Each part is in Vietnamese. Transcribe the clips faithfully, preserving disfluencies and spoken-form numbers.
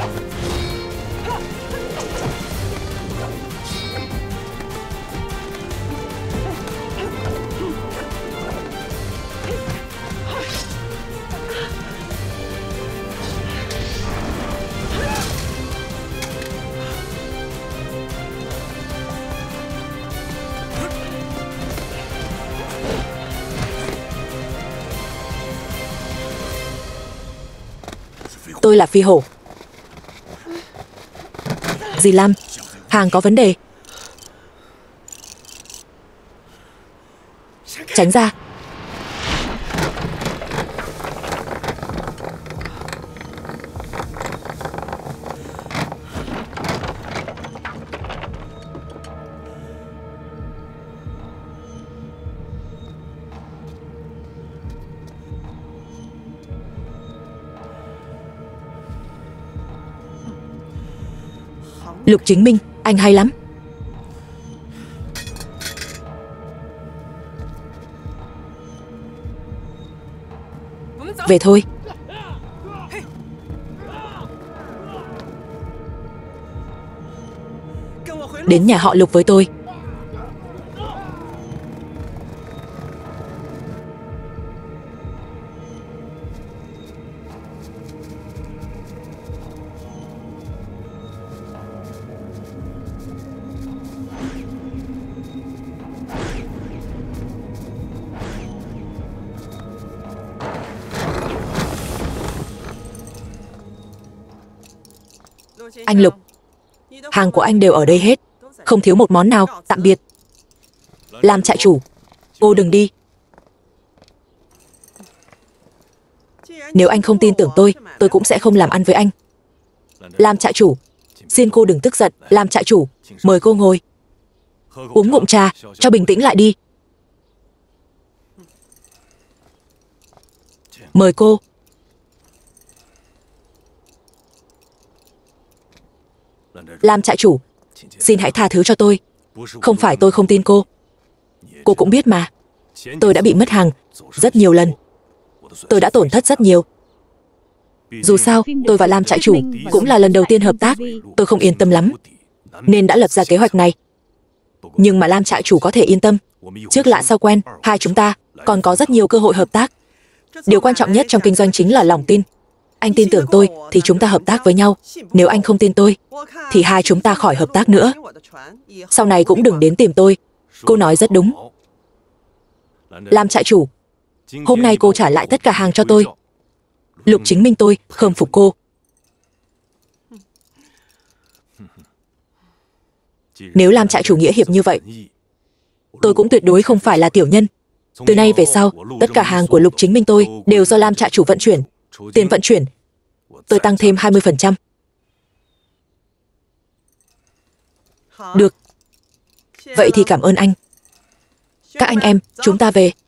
Tôi là Phi Hổ. Dì Lam, hàng có vấn đề. Tránh ra. Lục Chính Minh, anh hay lắm. Về thôi. Đến nhà họ Lục với tôi. Anh Lục, hàng của anh đều ở đây hết, không thiếu một món nào. Tạm biệt. Lam trại chủ, cô đừng đi. Nếu anh không tin tưởng tôi, tôi cũng sẽ không làm ăn với anh. Lam trại chủ, xin cô đừng tức giận. Lam trại chủ, mời cô ngồi. Uống ngụm trà, cho bình tĩnh lại đi. Mời cô. Lam trại chủ, xin hãy tha thứ cho tôi. Không phải tôi không tin cô. Cô cũng biết mà, tôi đã bị mất hàng rất nhiều lần. Tôi đã tổn thất rất nhiều. Dù sao, tôi và Lam trại chủ cũng là lần đầu tiên hợp tác. Tôi không yên tâm lắm, nên đã lập ra kế hoạch này. Nhưng mà Lam trại chủ có thể yên tâm. Trước lạ sau quen, hai chúng ta còn có rất nhiều cơ hội hợp tác. Điều quan trọng nhất trong kinh doanh chính là lòng tin. Anh tin tưởng tôi thì chúng ta hợp tác với nhau. Nếu anh không tin tôi thì hai chúng ta khỏi hợp tác nữa. Sau này cũng đừng đến tìm tôi. Cô nói rất đúng. Lam trại chủ, hôm nay cô trả lại tất cả hàng cho tôi. Lục Chính Minh tôi khâm phục cô. Nếu Lam trại chủ nghĩa hiệp như vậy, tôi cũng tuyệt đối không phải là tiểu nhân. Từ nay về sau, tất cả hàng của Lục Chính Minh tôi đều do Lam trại chủ vận chuyển. Tiền vận chuyển tôi tăng thêm hai mươi phần trăm. Được. Vậy thì cảm ơn anh. Các anh em, chúng ta về.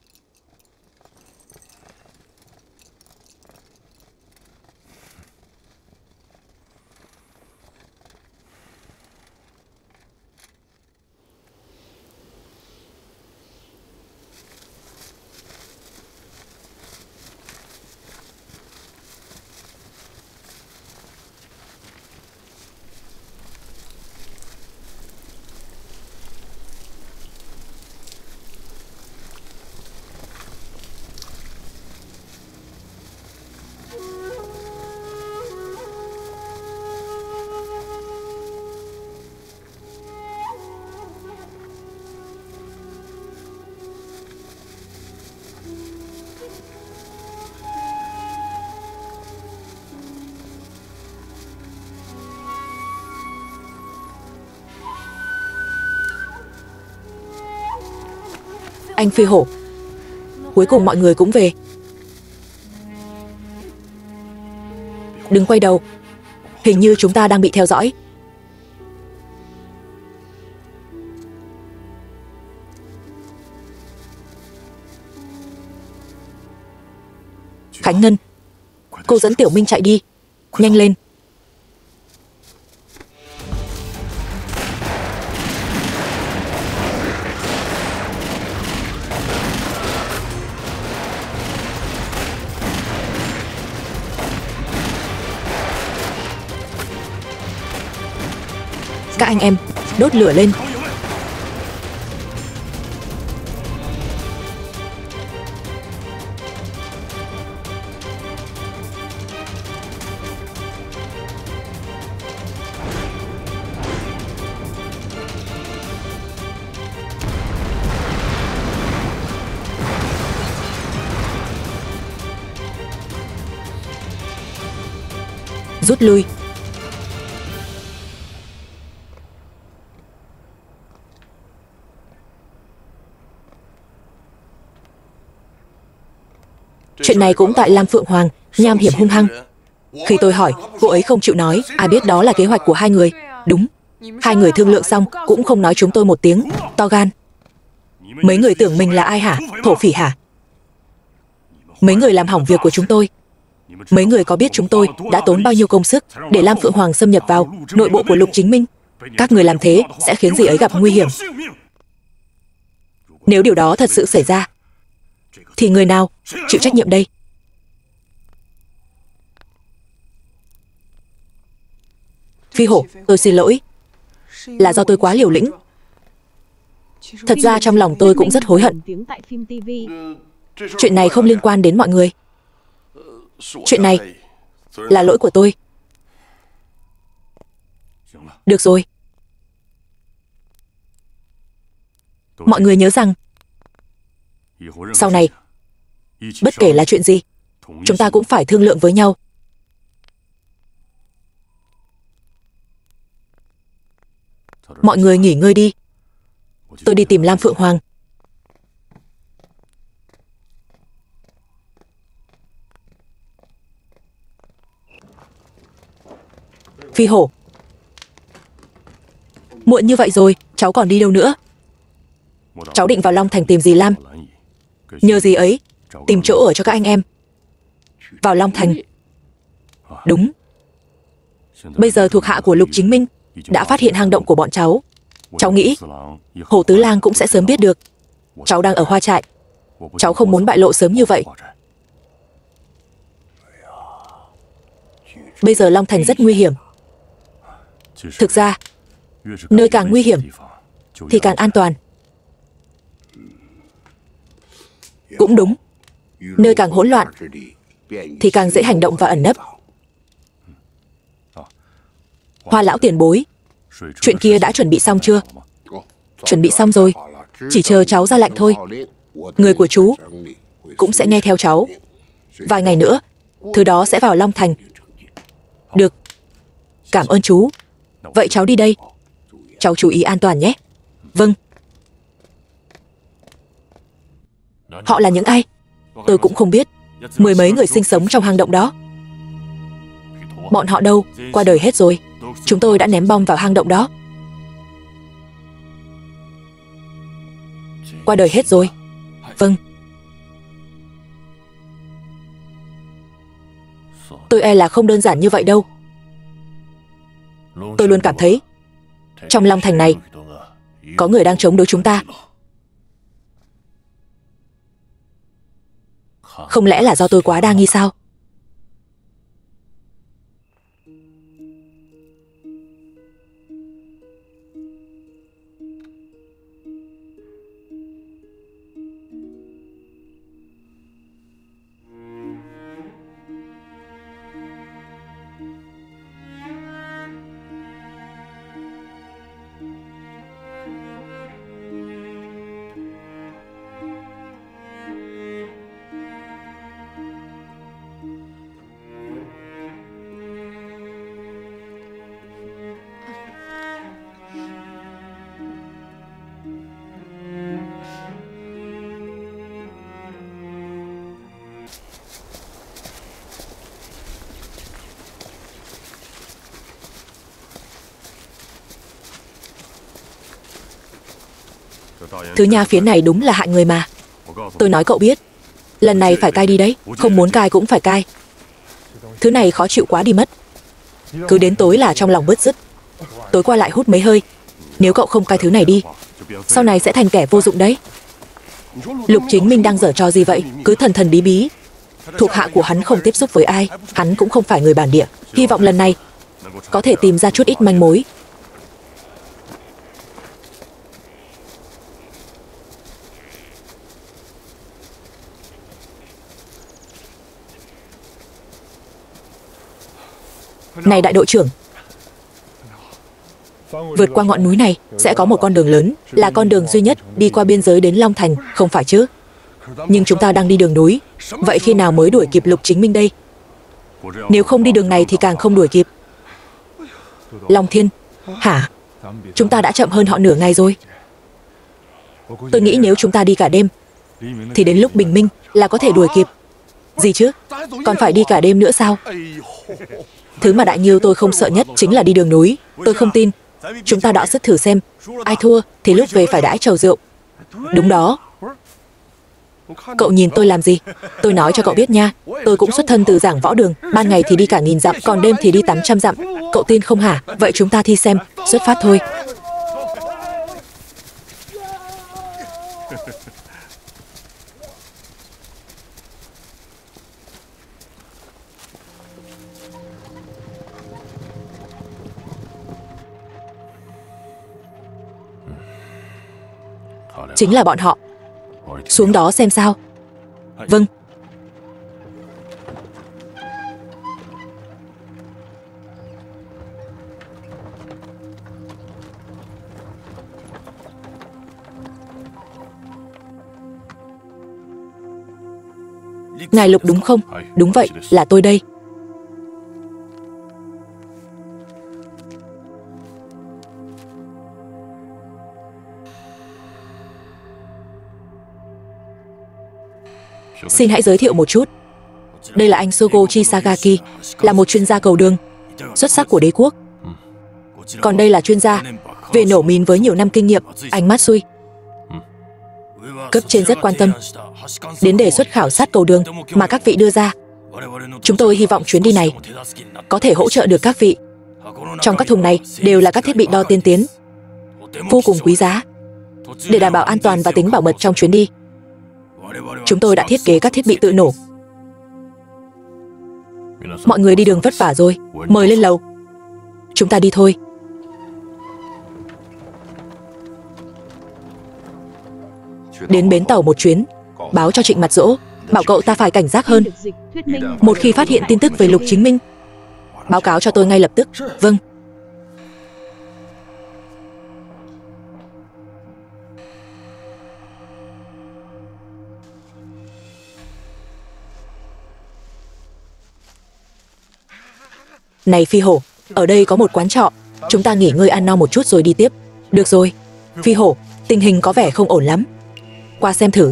Anh Phi Hổ, cuối cùng mọi người cũng về. Đừng quay đầu, hình như chúng ta đang bị theo dõi. Khánh Ngân, cô dẫn Tiểu Minh chạy đi, nhanh lên. Các anh em, đốt lửa lên. Rút lui. Chuyện này cũng tại Lam Phượng Hoàng, nham hiểm hung hăng. Khi tôi hỏi, cô ấy không chịu nói, ai biết đó là kế hoạch của hai người. Đúng, hai người thương lượng xong cũng không nói chúng tôi một tiếng, to gan. Mấy người tưởng mình là ai hả, thổ phỉ hả? Mấy người làm hỏng việc của chúng tôi. Mấy người có biết chúng tôi đã tốn bao nhiêu công sức để Lam Phượng Hoàng xâm nhập vào nội bộ của Lục Chính Minh? Các người làm thế sẽ khiến dì ấy gặp nguy hiểm. Nếu điều đó thật sự xảy ra, thì người nào chịu trách nhiệm đây? Phi Hổ, tôi xin lỗi. Là do tôi quá liều lĩnh. Thật ra trong lòng tôi cũng rất hối hận. Chuyện này không liên quan đến mọi người. Chuyện này là lỗi của tôi. Được rồi. Mọi người nhớ rằng sau này, bất kể là chuyện gì, chúng ta cũng phải thương lượng với nhau. Mọi người nghỉ ngơi đi. Tôi đi tìm Lam Phượng Hoàng. Phi Hổ, muộn như vậy rồi, cháu còn đi đâu nữa? Cháu định vào Long Thành tìm dì Lam, nhờ dì ấy tìm chỗ ở cho các anh em. Vào Long Thành. Đúng. Bây giờ thuộc hạ của Lục Chính Minh đã phát hiện hang động của bọn cháu. Cháu nghĩ Hồ Tứ Lang cũng sẽ sớm biết được. Cháu đang ở Hoa Trại. Cháu không muốn bại lộ sớm như vậy. Bây giờ Long Thành rất nguy hiểm. Thực ra, nơi càng nguy hiểm thì càng an toàn. Cũng đúng, nơi càng hỗn loạn thì càng dễ hành động và ẩn nấp. Hoa lão tiền bối, chuyện kia đã chuẩn bị xong chưa? Chuẩn bị xong rồi, chỉ chờ cháu ra lệnh thôi. Người của chú cũng sẽ nghe theo cháu. Vài ngày nữa, thứ đó sẽ vào Long Thành. Được, cảm ơn chú. Vậy cháu đi đây. Cháu chú ý an toàn nhé. Vâng. Họ là những ai? Tôi cũng không biết. Mười mấy người sinh sống trong hang động đó. Bọn họ đâu? Qua đời hết rồi. Chúng tôi đã ném bom vào hang động đó. Qua đời hết rồi. Vâng. Tôi e là không đơn giản như vậy đâu. Tôi luôn cảm thấy trong Long Thành này có người đang chống đối chúng ta. Không lẽ là do tôi quá đa nghi sao? Thứ nha phiến này đúng là hại người mà. Tôi nói cậu biết, lần này phải cai đi đấy. Không muốn cai cũng phải cai. Thứ này khó chịu quá đi mất. Cứ đến tối là trong lòng bứt rứt. Tối qua lại hút mấy hơi. Nếu cậu không cai thứ này đi, sau này sẽ thành kẻ vô dụng đấy. Lục Chính Minh đang giở trò gì vậy? Cứ thần thần bí bí. Thuộc hạ của hắn không tiếp xúc với ai. Hắn cũng không phải người bản địa. Hy vọng lần này có thể tìm ra chút ít manh mối. Này đại đội trưởng, vượt qua ngọn núi này sẽ có một con đường lớn, là con đường duy nhất đi qua biên giới đến Long Thành, không phải chứ? Nhưng chúng ta đang đi đường núi, vậy khi nào mới đuổi kịp Lục Chính Minh đây? Nếu không đi đường này thì càng không đuổi kịp. Long Thiên, hả? Chúng ta đã chậm hơn họ nửa ngày rồi. Tôi nghĩ nếu chúng ta đi cả đêm thì đến lúc bình minh là có thể đuổi kịp. Gì chứ? Còn phải đi cả đêm nữa sao? Thứ mà Đại Nghiêu tôi không sợ nhất chính là đi đường núi. Tôi không tin. Chúng ta đọ sức thử xem. Ai thua thì lúc về phải đãi chầu rượu. Đúng đó. Cậu nhìn tôi làm gì? Tôi nói cho cậu biết nha, tôi cũng xuất thân từ giảng võ đường. Ban ngày thì đi cả nghìn dặm, còn đêm thì đi tám trăm dặm. Cậu tin không hả? Vậy chúng ta thi xem. Xuất phát thôi. Chính là bọn họ. Xuống đó xem sao. Vâng. Ngài Lục đúng không? Đúng vậy, là tôi đây. Xin hãy giới thiệu một chút. Đây là anh Sogochi Sagaki, là một chuyên gia cầu đường xuất sắc của đế quốc. Còn đây là chuyên gia về nổ mìn với nhiều năm kinh nghiệm, anh Matsui. Cấp trên rất quan tâm đến đề xuất khảo sát cầu đường mà các vị đưa ra. Chúng tôi hy vọng chuyến đi này có thể hỗ trợ được các vị. Trong các thùng này đều là các thiết bị đo tiên tiến, vô cùng quý giá, để đảm bảo an toàn và tính bảo mật trong chuyến đi. Chúng tôi đã thiết kế các thiết bị tự nổ. Mọi người đi đường vất vả rồi, mời lên lầu. Chúng ta đi thôi. Đến bến tàu một chuyến, báo cho Trịnh Mặt Dỗ, bảo cậu ta phải cảnh giác hơn. Một khi phát hiện tin tức về Lục Chính Minh, báo cáo cho tôi ngay lập tức. Vâng. Này Phi Hổ, ở đây có một quán trọ, chúng ta nghỉ ngơi ăn no một chút rồi đi tiếp. Được rồi. Phi Hổ, tình hình có vẻ không ổn lắm. Qua xem thử.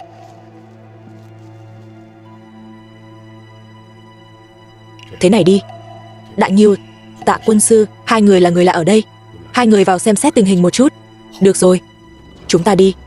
Thế này đi. Đại Nghiêu, Tạ quân sư, hai người là người lạ ở đây. Hai người vào xem xét tình hình một chút. Được rồi. Chúng ta đi.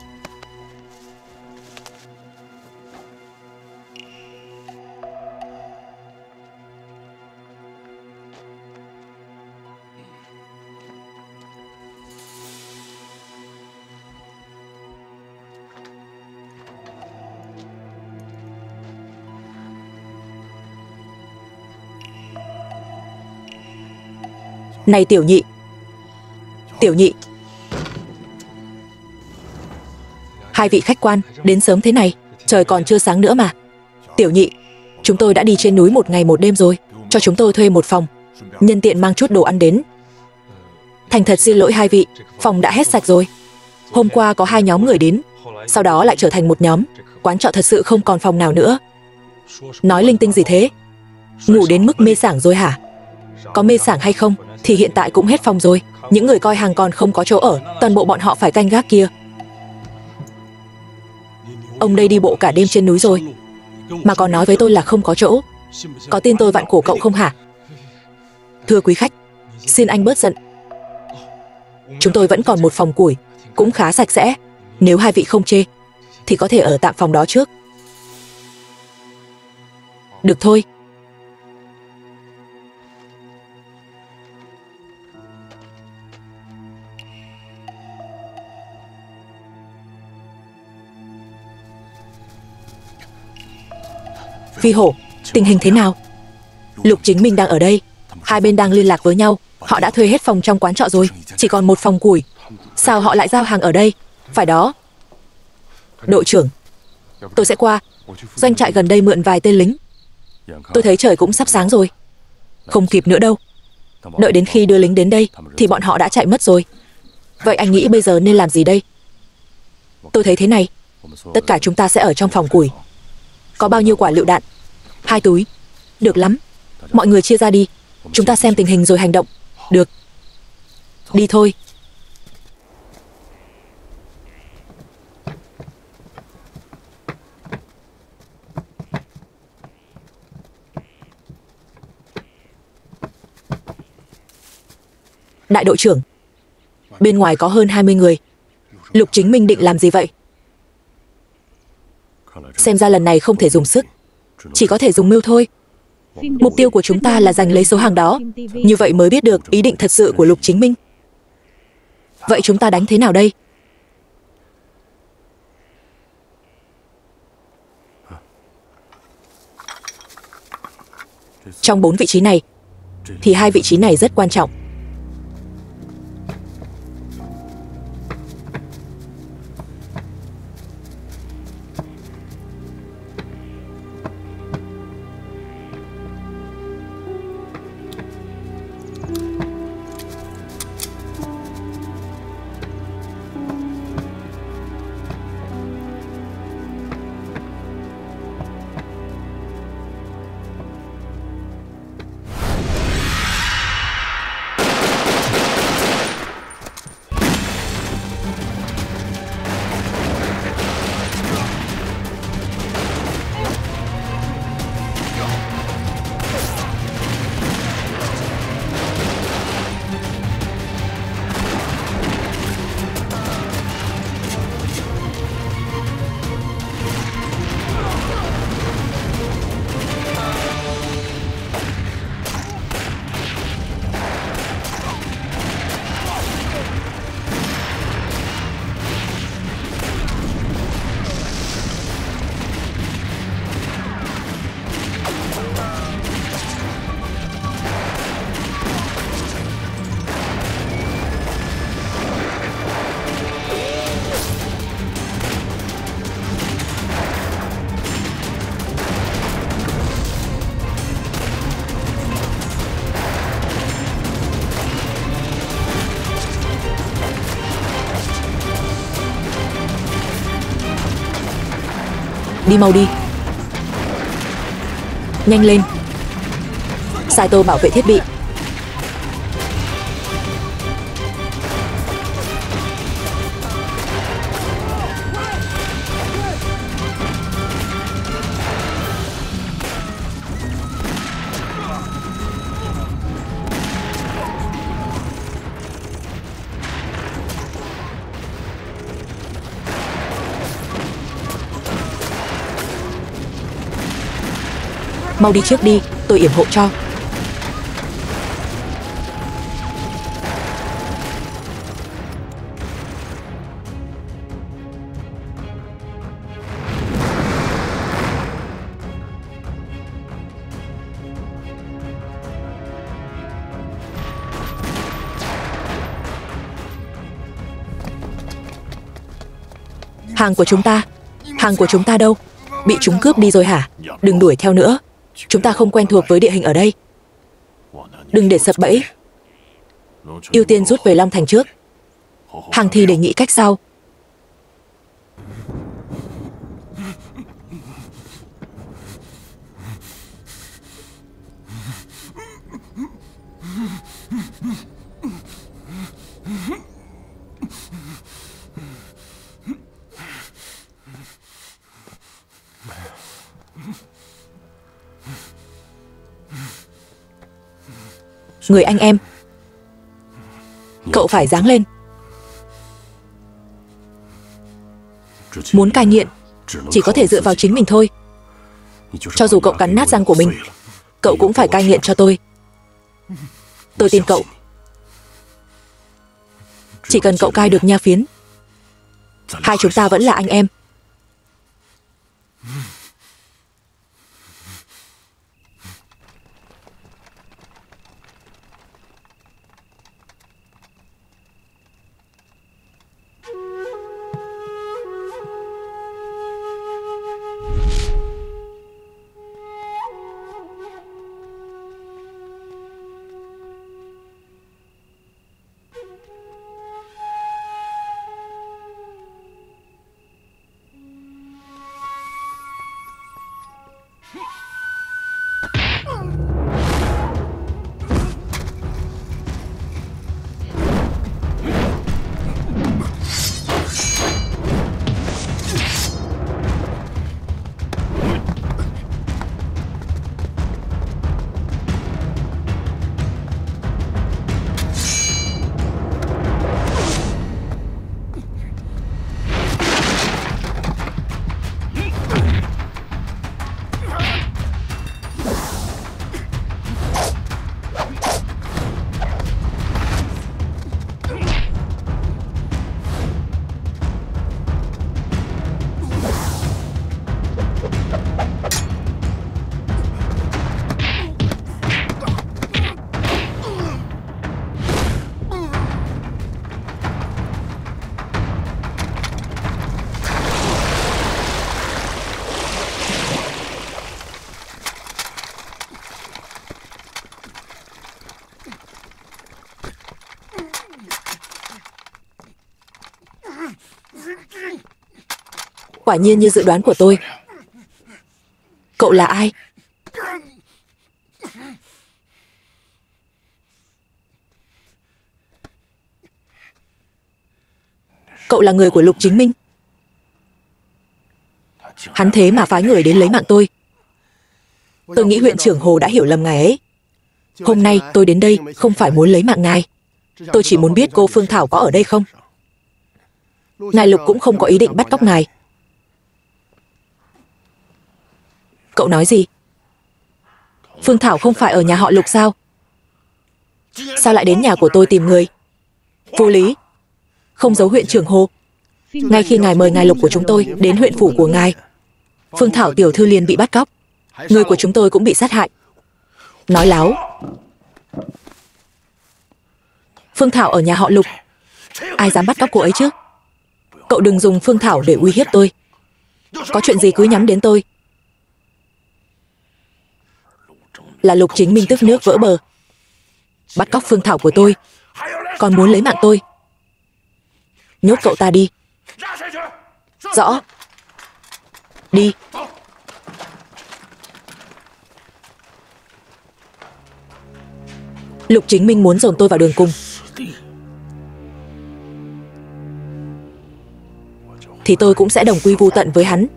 Này Tiểu Nhị. Tiểu Nhị. Hai vị khách quan, đến sớm thế này, trời còn chưa sáng nữa mà. Tiểu Nhị, chúng tôi đã đi trên núi một ngày một đêm rồi, cho chúng tôi thuê một phòng, nhân tiện mang chút đồ ăn đến. Thành thật xin lỗi hai vị, phòng đã hết sạch rồi. Hôm qua có hai nhóm người đến, sau đó lại trở thành một nhóm. Quán trọ thật sự không còn phòng nào nữa. Nói linh tinh gì thế? Ngủ đến mức mê sảng rồi hả? Có mê sảng hay không thì hiện tại cũng hết phòng rồi. Những người coi hàng còn không có chỗ ở, toàn bộ bọn họ phải canh gác kia. Ông đây đi bộ cả đêm trên núi rồi mà còn nói với tôi là không có chỗ. Có tin tôi vặn cổ cậu không hả? Thưa quý khách, xin anh bớt giận. Chúng tôi vẫn còn một phòng củi, cũng khá sạch sẽ. Nếu hai vị không chê thì có thể ở tạm phòng đó trước. Được thôi. Phi Hổ, tình hình thế nào? Lục Chính Minh đang ở đây. Hai bên đang liên lạc với nhau. Họ đã thuê hết phòng trong quán trọ rồi, chỉ còn một phòng củi. Sao họ lại giao hàng ở đây? Phải đó. Đội trưởng, tôi sẽ qua doanh trại gần đây mượn vài tên lính. Tôi thấy trời cũng sắp sáng rồi. Không kịp nữa đâu. Đợi đến khi đưa lính đến đây thì bọn họ đã chạy mất rồi. Vậy anh nghĩ bây giờ nên làm gì đây? Tôi thấy thế này, tất cả chúng ta sẽ ở trong phòng củi. Có bao nhiêu quả lựu đạn? Hai túi. Được lắm. Mọi người chia ra đi. Chúng ta xem tình hình rồi hành động. Được. Đi thôi. Đại đội trưởng, bên ngoài có hơn hai mươi người. Lục Chính Minh định làm gì vậy? Xem ra lần này không thể dùng sức, chỉ có thể dùng mưu thôi. Mục tiêu của chúng ta là giành lấy số hàng đó. Như vậy mới biết được ý định thật sự của Lục Chính Minh. Vậy chúng ta đánh thế nào đây? Trong bốn vị trí này thì hai vị trí này rất quan trọng. Đi mau đi. Nhanh lên. Saito bảo vệ thiết bị. Mau đi trước đi, tôi yểm hộ cho. Hàng của chúng ta, hàng của chúng ta đâu? Bị chúng cướp đi rồi hả? Đừng đuổi theo nữa. Chúng ta không quen thuộc với địa hình ở đây. Đừng để sập bẫy. Ưu tiên rút về Long Thành trước. Hàng thì để nghĩ cách sau. Người anh em, cậu phải giáng lên. Muốn cai nghiện chỉ có thể dựa vào chính mình thôi. Cho dù cậu cắn nát răng của mình, cậu cũng phải cai nghiện cho tôi. Tôi tin cậu. Chỉ cần cậu cai được nha phiến, hai chúng ta vẫn là anh em. Quả nhiên như dự đoán của tôi. Cậu là ai? Cậu là người của Lục Chính Minh. Hắn thế mà phái người đến lấy mạng tôi. Tôi nghĩ huyện trưởng Hồ đã hiểu lầm ngài ấy. Hôm nay tôi đến đây không phải muốn lấy mạng ngài. Tôi chỉ muốn biết cô Phương Thảo có ở đây không. Ngài Lục cũng không có ý định bắt cóc ngài. Cậu nói gì? Phương Thảo không phải ở nhà họ Lục sao? Sao lại đến nhà của tôi tìm người? Vô lý. Không giấu huyện trưởng Hồ. Ngay khi ngài mời ngài Lục của chúng tôi đến huyện phủ của ngài, Phương Thảo tiểu thư liền bị bắt cóc. Người của chúng tôi cũng bị sát hại. Nói láo. Phương Thảo ở nhà họ Lục. Ai dám bắt cóc cô ấy chứ? Cậu đừng dùng Phương Thảo để uy hiếp tôi. Có chuyện gì cứ nhắm đến tôi. Là Lục Chính Minh tức nước vỡ bờ. Bắt cóc Phương Thảo của tôi, còn muốn lấy mạng tôi. Nhốt cậu ta đi. Rõ. Đi. Lục Chính Minh muốn dồn tôi vào đường cùng, thì tôi cũng sẽ đồng quy vu tận với hắn.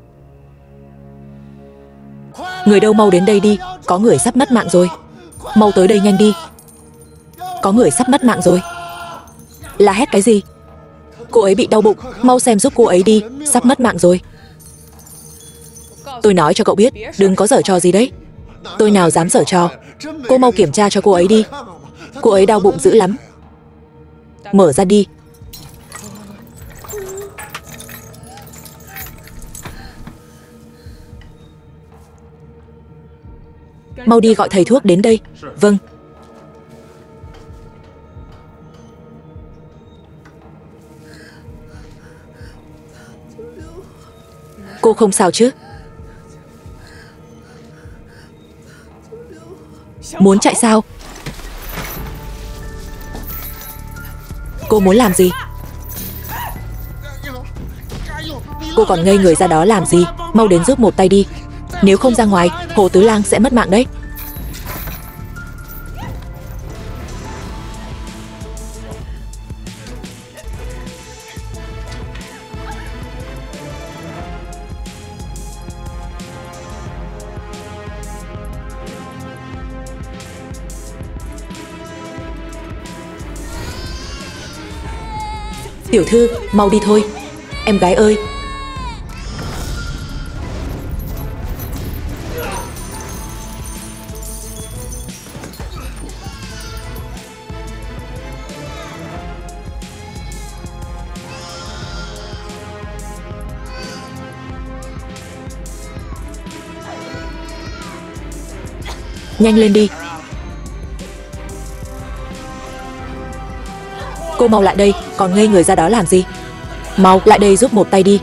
Người đâu mau đến đây đi. Có người sắp mất mạng rồi. Mau tới đây nhanh đi. Có người sắp mất mạng rồi. La hét cái gì? Cô ấy bị đau bụng. Mau xem giúp cô ấy đi. Sắp mất mạng rồi. Tôi nói cho cậu biết, đừng có giở trò gì đấy. Tôi nào dám giở trò. Cô mau kiểm tra cho cô ấy đi. Cô ấy đau bụng dữ lắm. Mở ra đi. Mau đi gọi thầy thuốc đến đây. Vâng. Cô không sao chứ? Muốn chạy sao? Cô muốn làm gì? Cô còn ngây người ra đó làm gì? Mau đến giúp một tay đi. Nếu không ra ngoài, Hồ Tứ Lang sẽ mất mạng đấy. Tiểu thư, mau đi thôi. Em gái ơi. Nhanh lên đi. Cô mau lại đây, còn ngây người ra đó làm gì? Mau lại đây giúp một tay đi.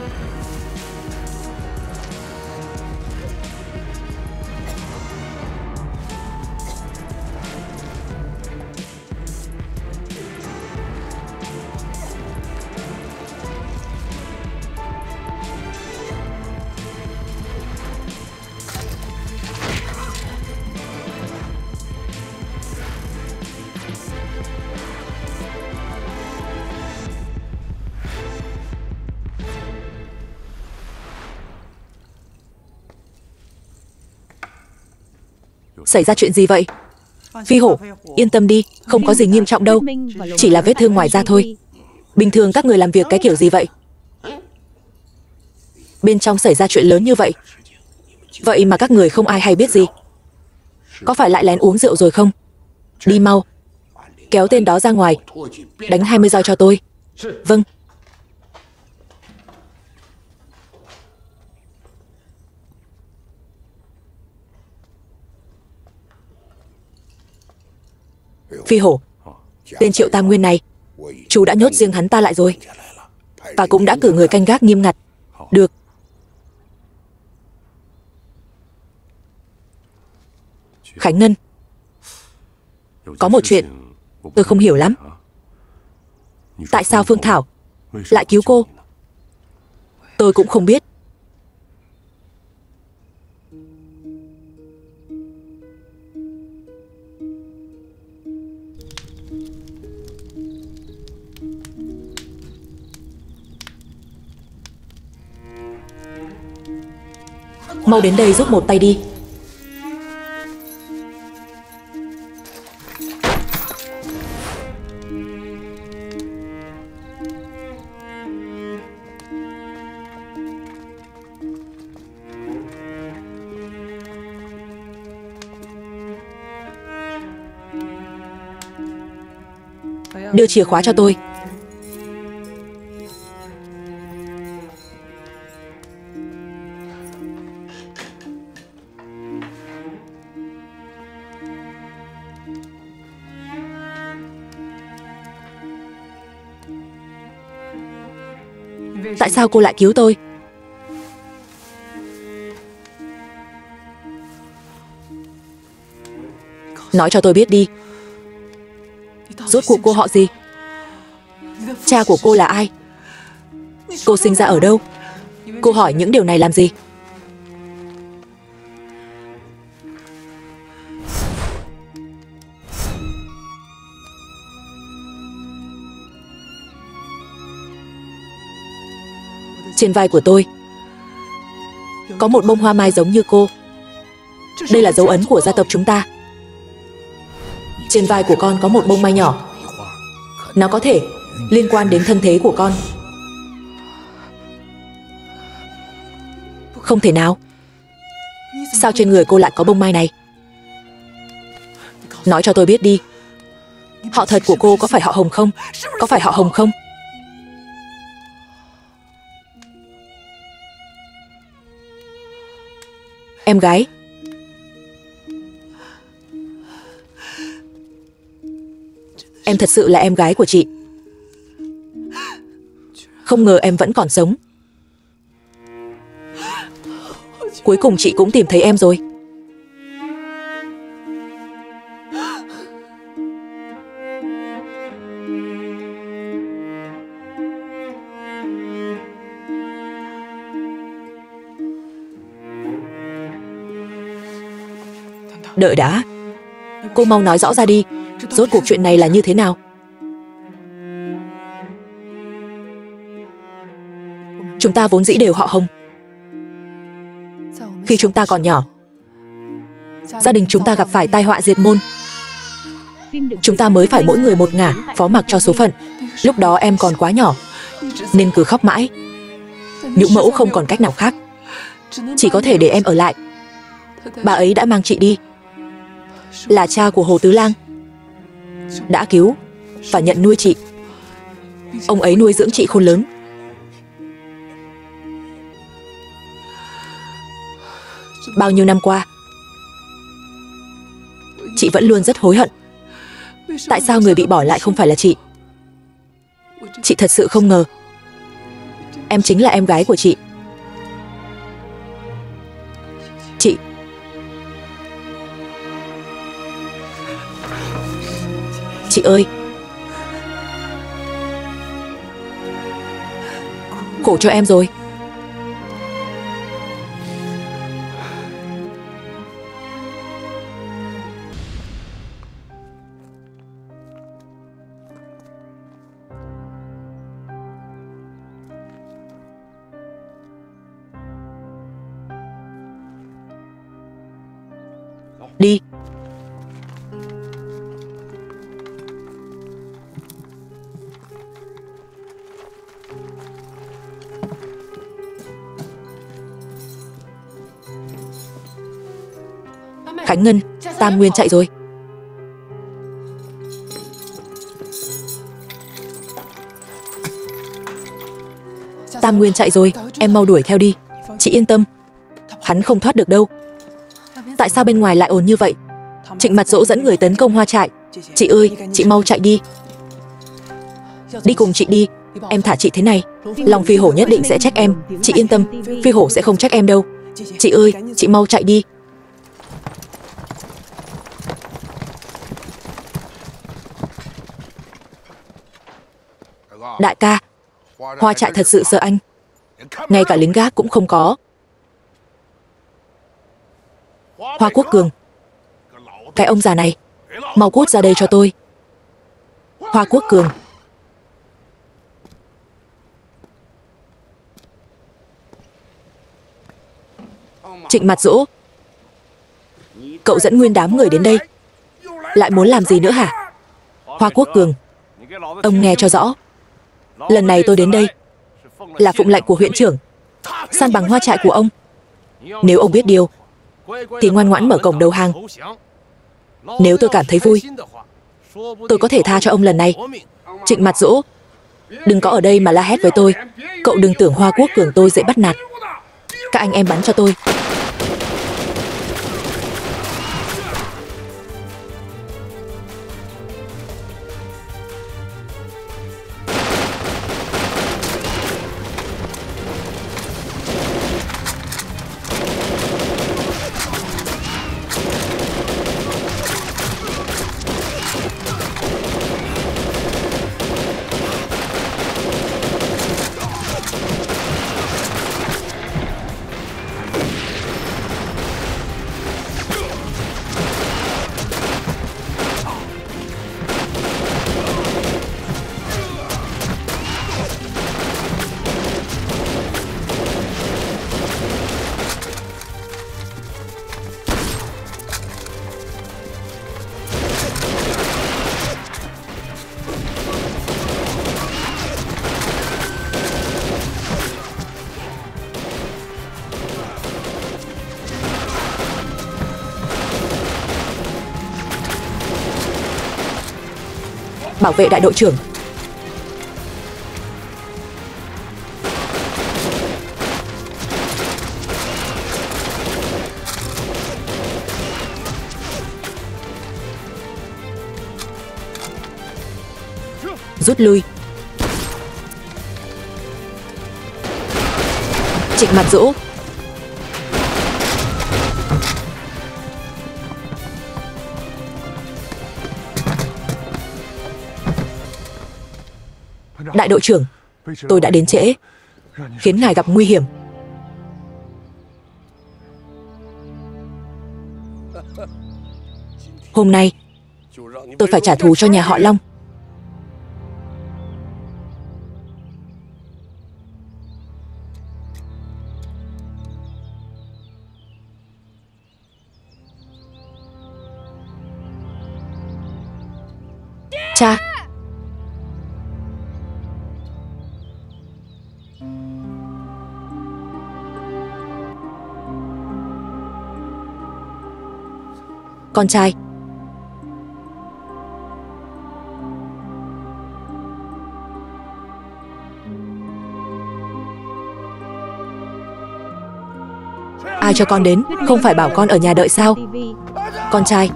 Xảy ra chuyện gì vậy? Phi Hổ, yên tâm đi, không có gì nghiêm trọng đâu. Chỉ là vết thương ngoài da thôi. Bình thường các người làm việc cái kiểu gì vậy? Bên trong xảy ra chuyện lớn như vậy, vậy mà các người không ai hay biết gì. Có phải lại lén uống rượu rồi không? Đi mau. Kéo tên đó ra ngoài. Đánh hai mươi roi cho tôi. Vâng. Phi Hổ, tên Triệu Tam Nguyên này, chú đã nhốt riêng hắn ta lại rồi, và cũng đã cử người canh gác nghiêm ngặt. Được. Khánh Ngân, có một chuyện tôi không hiểu lắm. Tại sao Phương Thảo lại cứu cô? Tôi cũng không biết. Mau đến đây giúp một tay đi. Đưa chìa khóa cho tôi. Tại sao cô lại cứu tôi? Nói cho tôi biết đi. Rốt cuộc cô họ gì? Cha của cô là ai? Cô sinh ra ở đâu? Cô hỏi những điều này làm gì? Trên vai của tôi có một bông hoa mai giống như cô. Đây là dấu ấn của gia tộc chúng ta. Trên vai của con có một bông mai nhỏ. Nó có thể liên quan đến thân thế của con. Không thể nào. Sao trên người cô lại có bông mai này? Nói cho tôi biết đi. Họ thật của cô có phải họ Hồng không? Có phải họ Hồng không? Em gái. Em thật sự là em gái của chị. Không ngờ em vẫn còn sống. Cuối cùng chị cũng tìm thấy em rồi. Đợi đã. Cô mau nói rõ ra đi. Rốt cuộc chuyện này là như thế nào? Chúng ta vốn dĩ đều họ Hồng. Khi chúng ta còn nhỏ, gia đình chúng ta gặp phải tai họa diệt môn. Chúng ta mới phải mỗi người một ngả, phó mặc cho số phận. Lúc đó em còn quá nhỏ, nên cứ khóc mãi. Nhũ mẫu không còn cách nào khác, chỉ có thể để em ở lại. Bà ấy đã mang chị đi. Là cha của Hồ Tứ Lang, đã cứu và nhận nuôi chị. Ông ấy nuôi dưỡng chị khôn lớn. Bao nhiêu năm qua, chị vẫn luôn rất hối hận. Tại sao người bị bỏ lại không phải là chị? Chị thật sự không ngờ em chính là em gái của chị. Chị Chị ơi, khổ cho em rồi. Đi. Khánh Ngân, Tam Nguyên chạy rồi. Tam Nguyên chạy rồi, em mau đuổi theo đi. Chị yên tâm, hắn không thoát được đâu. Tại sao bên ngoài lại ồn như vậy? Trịnh Mặt Dỗ dẫn người tấn công Hoa Trại. Chị ơi, chị mau chạy đi. Đi cùng chị đi, em thả chị thế này, Long Phi Hổ nhất định sẽ trách em. Chị yên tâm, Phi Hổ sẽ không trách em đâu. Chị ơi, chị mau chạy đi. Đại ca, Hoa Trại thật sự sợ anh. ngay cả lính gác cũng không có. Hoa Quốc Cường, cái ông già này, mau cút ra đây cho tôi. Hoa Quốc Cường. Trịnh Mặt Dỗ, cậu dẫn nguyên đám người đến đây, lại muốn làm gì nữa hả? Hoa Quốc Cường, ông nghe cho rõ, lần này tôi đến đây là phụng lệnh của huyện trưởng, san bằng hoa trại của ông. Nếu ông biết điều thì ngoan ngoãn mở cổng đầu hàng. Nếu tôi cảm thấy vui, tôi có thể tha cho ông lần này. Trịnh Mặt Dỗ, đừng có ở đây mà la hét với tôi. Cậu đừng tưởng Hoa Quốc Cường tôi dễ bắt nạt. Các anh em bắn cho tôi. Bảo vệ đại đội trưởng. Rút lui. Trịnh Mặt Dỗ, đại đội trưởng, tôi đã đến trễ, khiến ngài gặp nguy hiểm. Hôm nay, tôi phải trả thù cho nhà họ Long. Cha! Con trai. Ai cho con đến? Không phải bảo con ở nhà đợi sao? Con trai.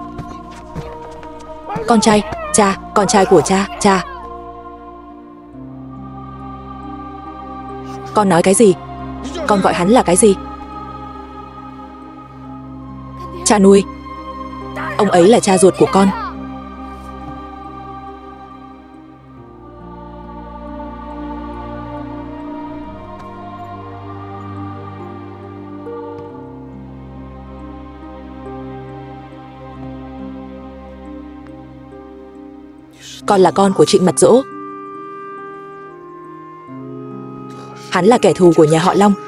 Con trai, cha, con trai của cha, cha. Con nói cái gì? Con gọi hắn là cái gì? Cha nuôi. Ông ấy là cha ruột của con. Con là con của Trịnh Mặt Dỗ. Hắn là kẻ thù của nhà họ Long.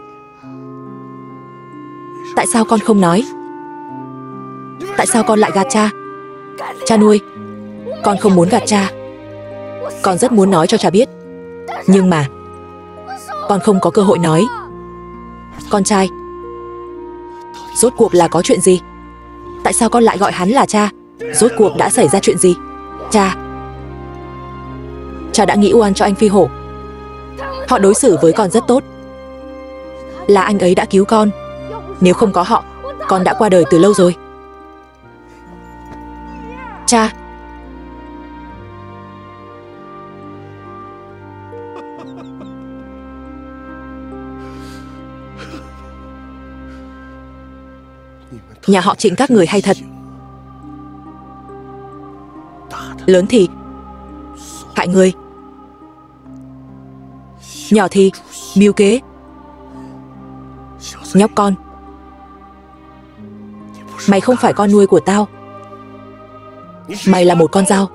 Tại sao con không nói? Tại sao con lại gạt cha? Cha nuôi, con không muốn gạt cha. Con rất muốn nói cho cha biết, nhưng mà con không có cơ hội nói. Con trai, rốt cuộc là có chuyện gì? Tại sao con lại gọi hắn là cha? Rốt cuộc đã xảy ra chuyện gì? Cha, cha đã nghĩ oan cho anh Phi Hổ. Họ đối xử với con rất tốt. Là anh ấy đã cứu con. Nếu không có họ, con đã qua đời từ lâu rồi. Cha. Nhà họ Trịnh các người hay thật. Lớn thì hại người, nhỏ thì Mưu kế. Nhóc con, mày không phải con nuôi của tao. Mày là một con dao.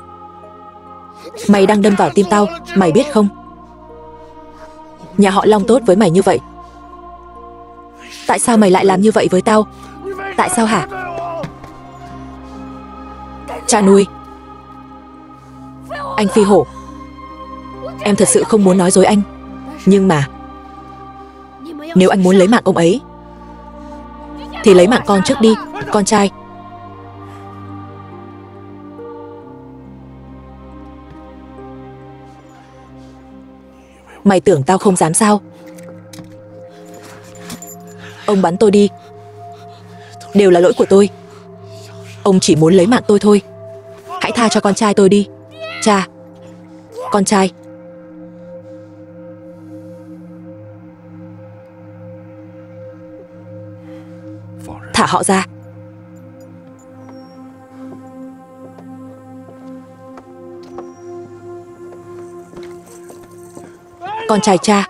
Mày đang đâm vào tim tao, mày biết không? Nhà họ Long tốt với mày như vậy. Tại sao mày lại làm như vậy với tao? Tại sao hả? Cha nuôi. Anh Phi Hổ, em thật sự không muốn nói dối anh. Nhưng mà nếu anh muốn lấy mạng ông ấy thì lấy mạng con trước đi, con trai. Mày tưởng tao không dám sao? Ông bắn tôi đi. Đều là lỗi của tôi. Ông chỉ muốn lấy mạng tôi thôi. Hãy tha cho con trai tôi đi. Cha. Con trai. Thả họ ra. Con trai cha.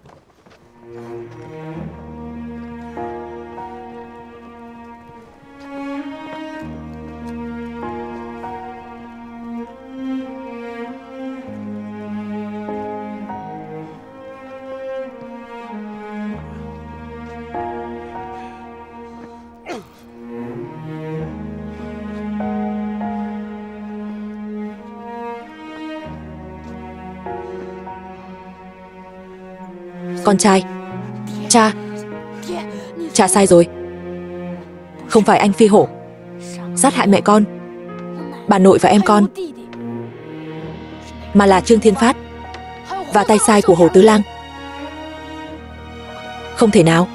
Con trai. Cha. Cha sai rồi. Không phải anh Phi Hổ sát hại mẹ con, bà nội và em con, mà là Trương Thiên Phát và tay sai của Hồ Tứ Lang. Không thể nào.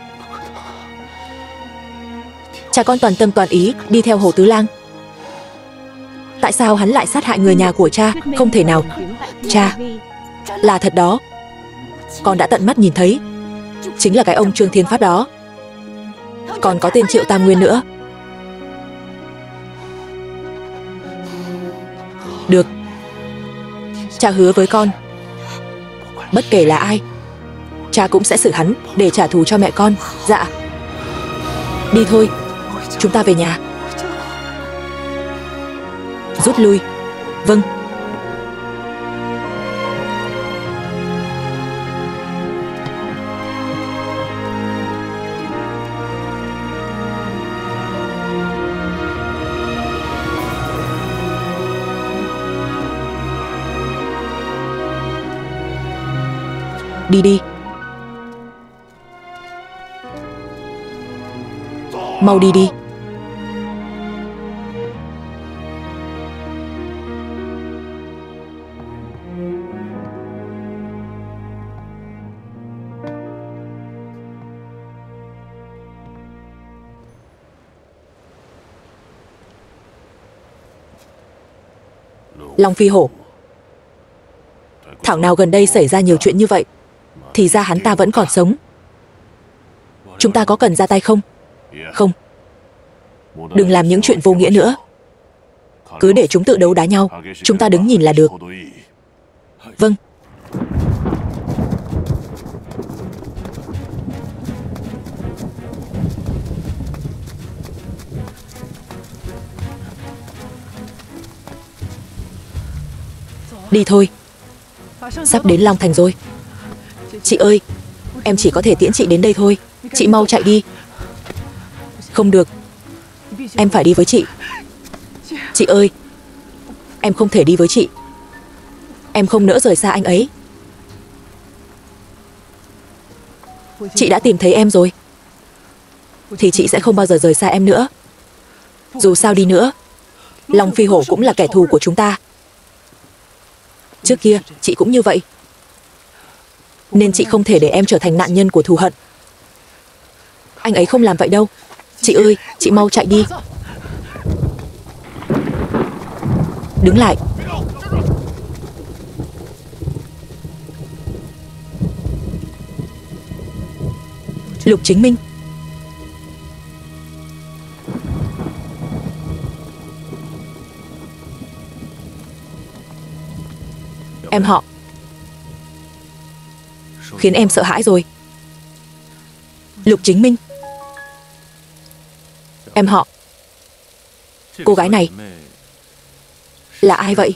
Cha con toàn tâm toàn ý đi theo Hồ Tứ Lang. Tại sao hắn lại sát hại người nhà của cha? Không thể nào. Cha. Là thật đó. Con đã tận mắt nhìn thấy. Chính là cái ông Trương Thiên Phát đó. Còn có tên Triệu Tam Nguyên nữa. Được. Cha hứa với con, bất kể là ai, cha cũng sẽ xử hắn để trả thù cho mẹ con. Dạ. Đi thôi. Chúng ta về nhà. Rút lui. Vâng. Đi đi. Mau đi đi. Long Phi Hổ. Thảo nào gần đây xảy ra nhiều chuyện như vậy. Thì ra hắn ta vẫn còn sống. Chúng ta có cần ra tay không? Không. Đừng làm những chuyện vô nghĩa nữa. Cứ để chúng tự đấu đá nhau. Chúng ta đứng nhìn là được. Vâng. Đi thôi. Sắp đến Long Thành rồi. Chị ơi, em chỉ có thể tiễn chị đến đây thôi. Chị mau chạy đi. Không được. Em phải đi với chị. Chị ơi, em không thể đi với chị. Em không nỡ rời xa anh ấy. Chị đã tìm thấy em rồi thì chị sẽ không bao giờ rời xa em nữa. Dù sao đi nữa, Long Phi Hổ cũng là kẻ thù của chúng ta. Trước kia, chị cũng như vậy. Nên chị không thể để em trở thành nạn nhân của thù hận. Anh ấy không làm vậy đâu. Chị ơi, chị mau chạy đi. Đứng lại. Lục Chính Minh. Em họ. khiến em sợ hãi rồi. Lục Chính Minh. Em họ. Cô gái này là ai vậy?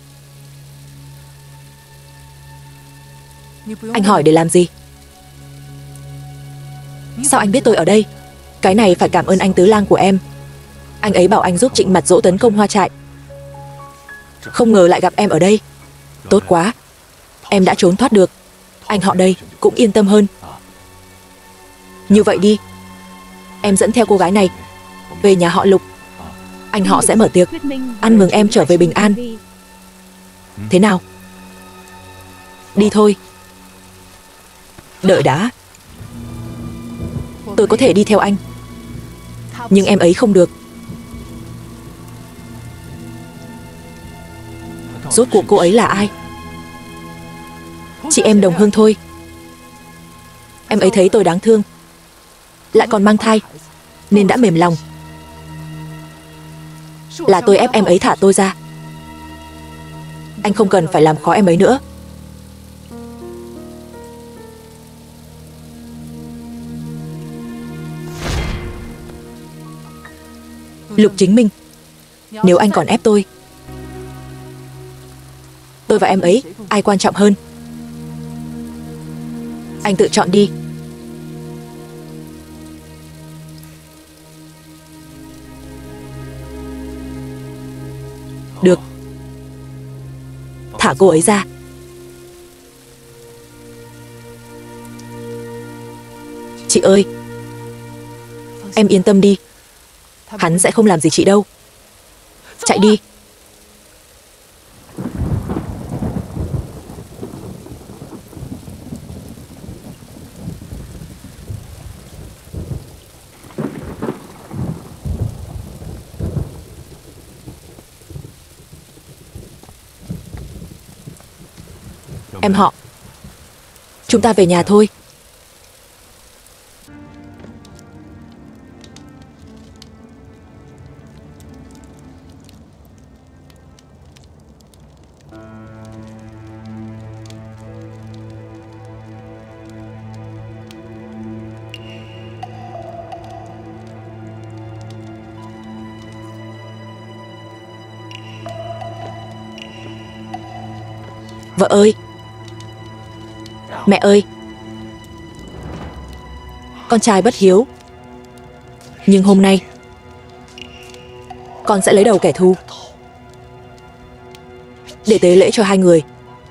Anh hỏi để làm gì? Sao anh biết tôi ở đây? Cái này phải cảm ơn anh Tứ Lang của em. Anh ấy bảo anh giúp Trịnh Mặt Dỗ tấn công Hoa Trại. Không ngờ lại gặp em ở đây. Tốt quá. Em đã trốn thoát được. Anh họ đây cũng yên tâm hơn. Như vậy đi, em dẫn theo cô gái này về nhà họ Lục. Anh họ sẽ mở tiệc ăn mừng em trở về bình an. Thế nào? Đi thôi. Đợi đã. Tôi có thể đi theo anh, nhưng em ấy không được. Rốt cuộc cô ấy là ai? Chị em đồng hương thôi. Em ấy thấy tôi đáng thương, lại còn mang thai, nên đã mềm lòng. Là tôi ép em ấy thả tôi ra. Anh không cần phải làm khó em ấy nữa. Lục Chính Minh, nếu anh còn ép tôi, tôi và em ấy ai quan trọng hơn? Anh tự chọn đi. Được. Thả cô ấy ra. Chị ơi, em yên tâm đi, hắn sẽ không làm gì chị đâu. Chạy đi. Em họ, chúng ta về nhà thôi. Vợ ơi! Mẹ ơi! Con trai bất hiếu, nhưng hôm nay con sẽ lấy đầu kẻ thù để tế lễ cho hai người.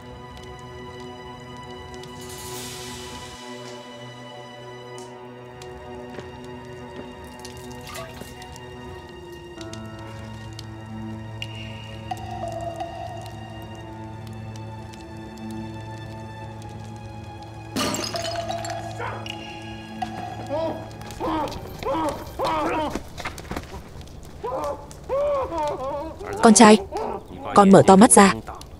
Con trai, con mở to mắt ra.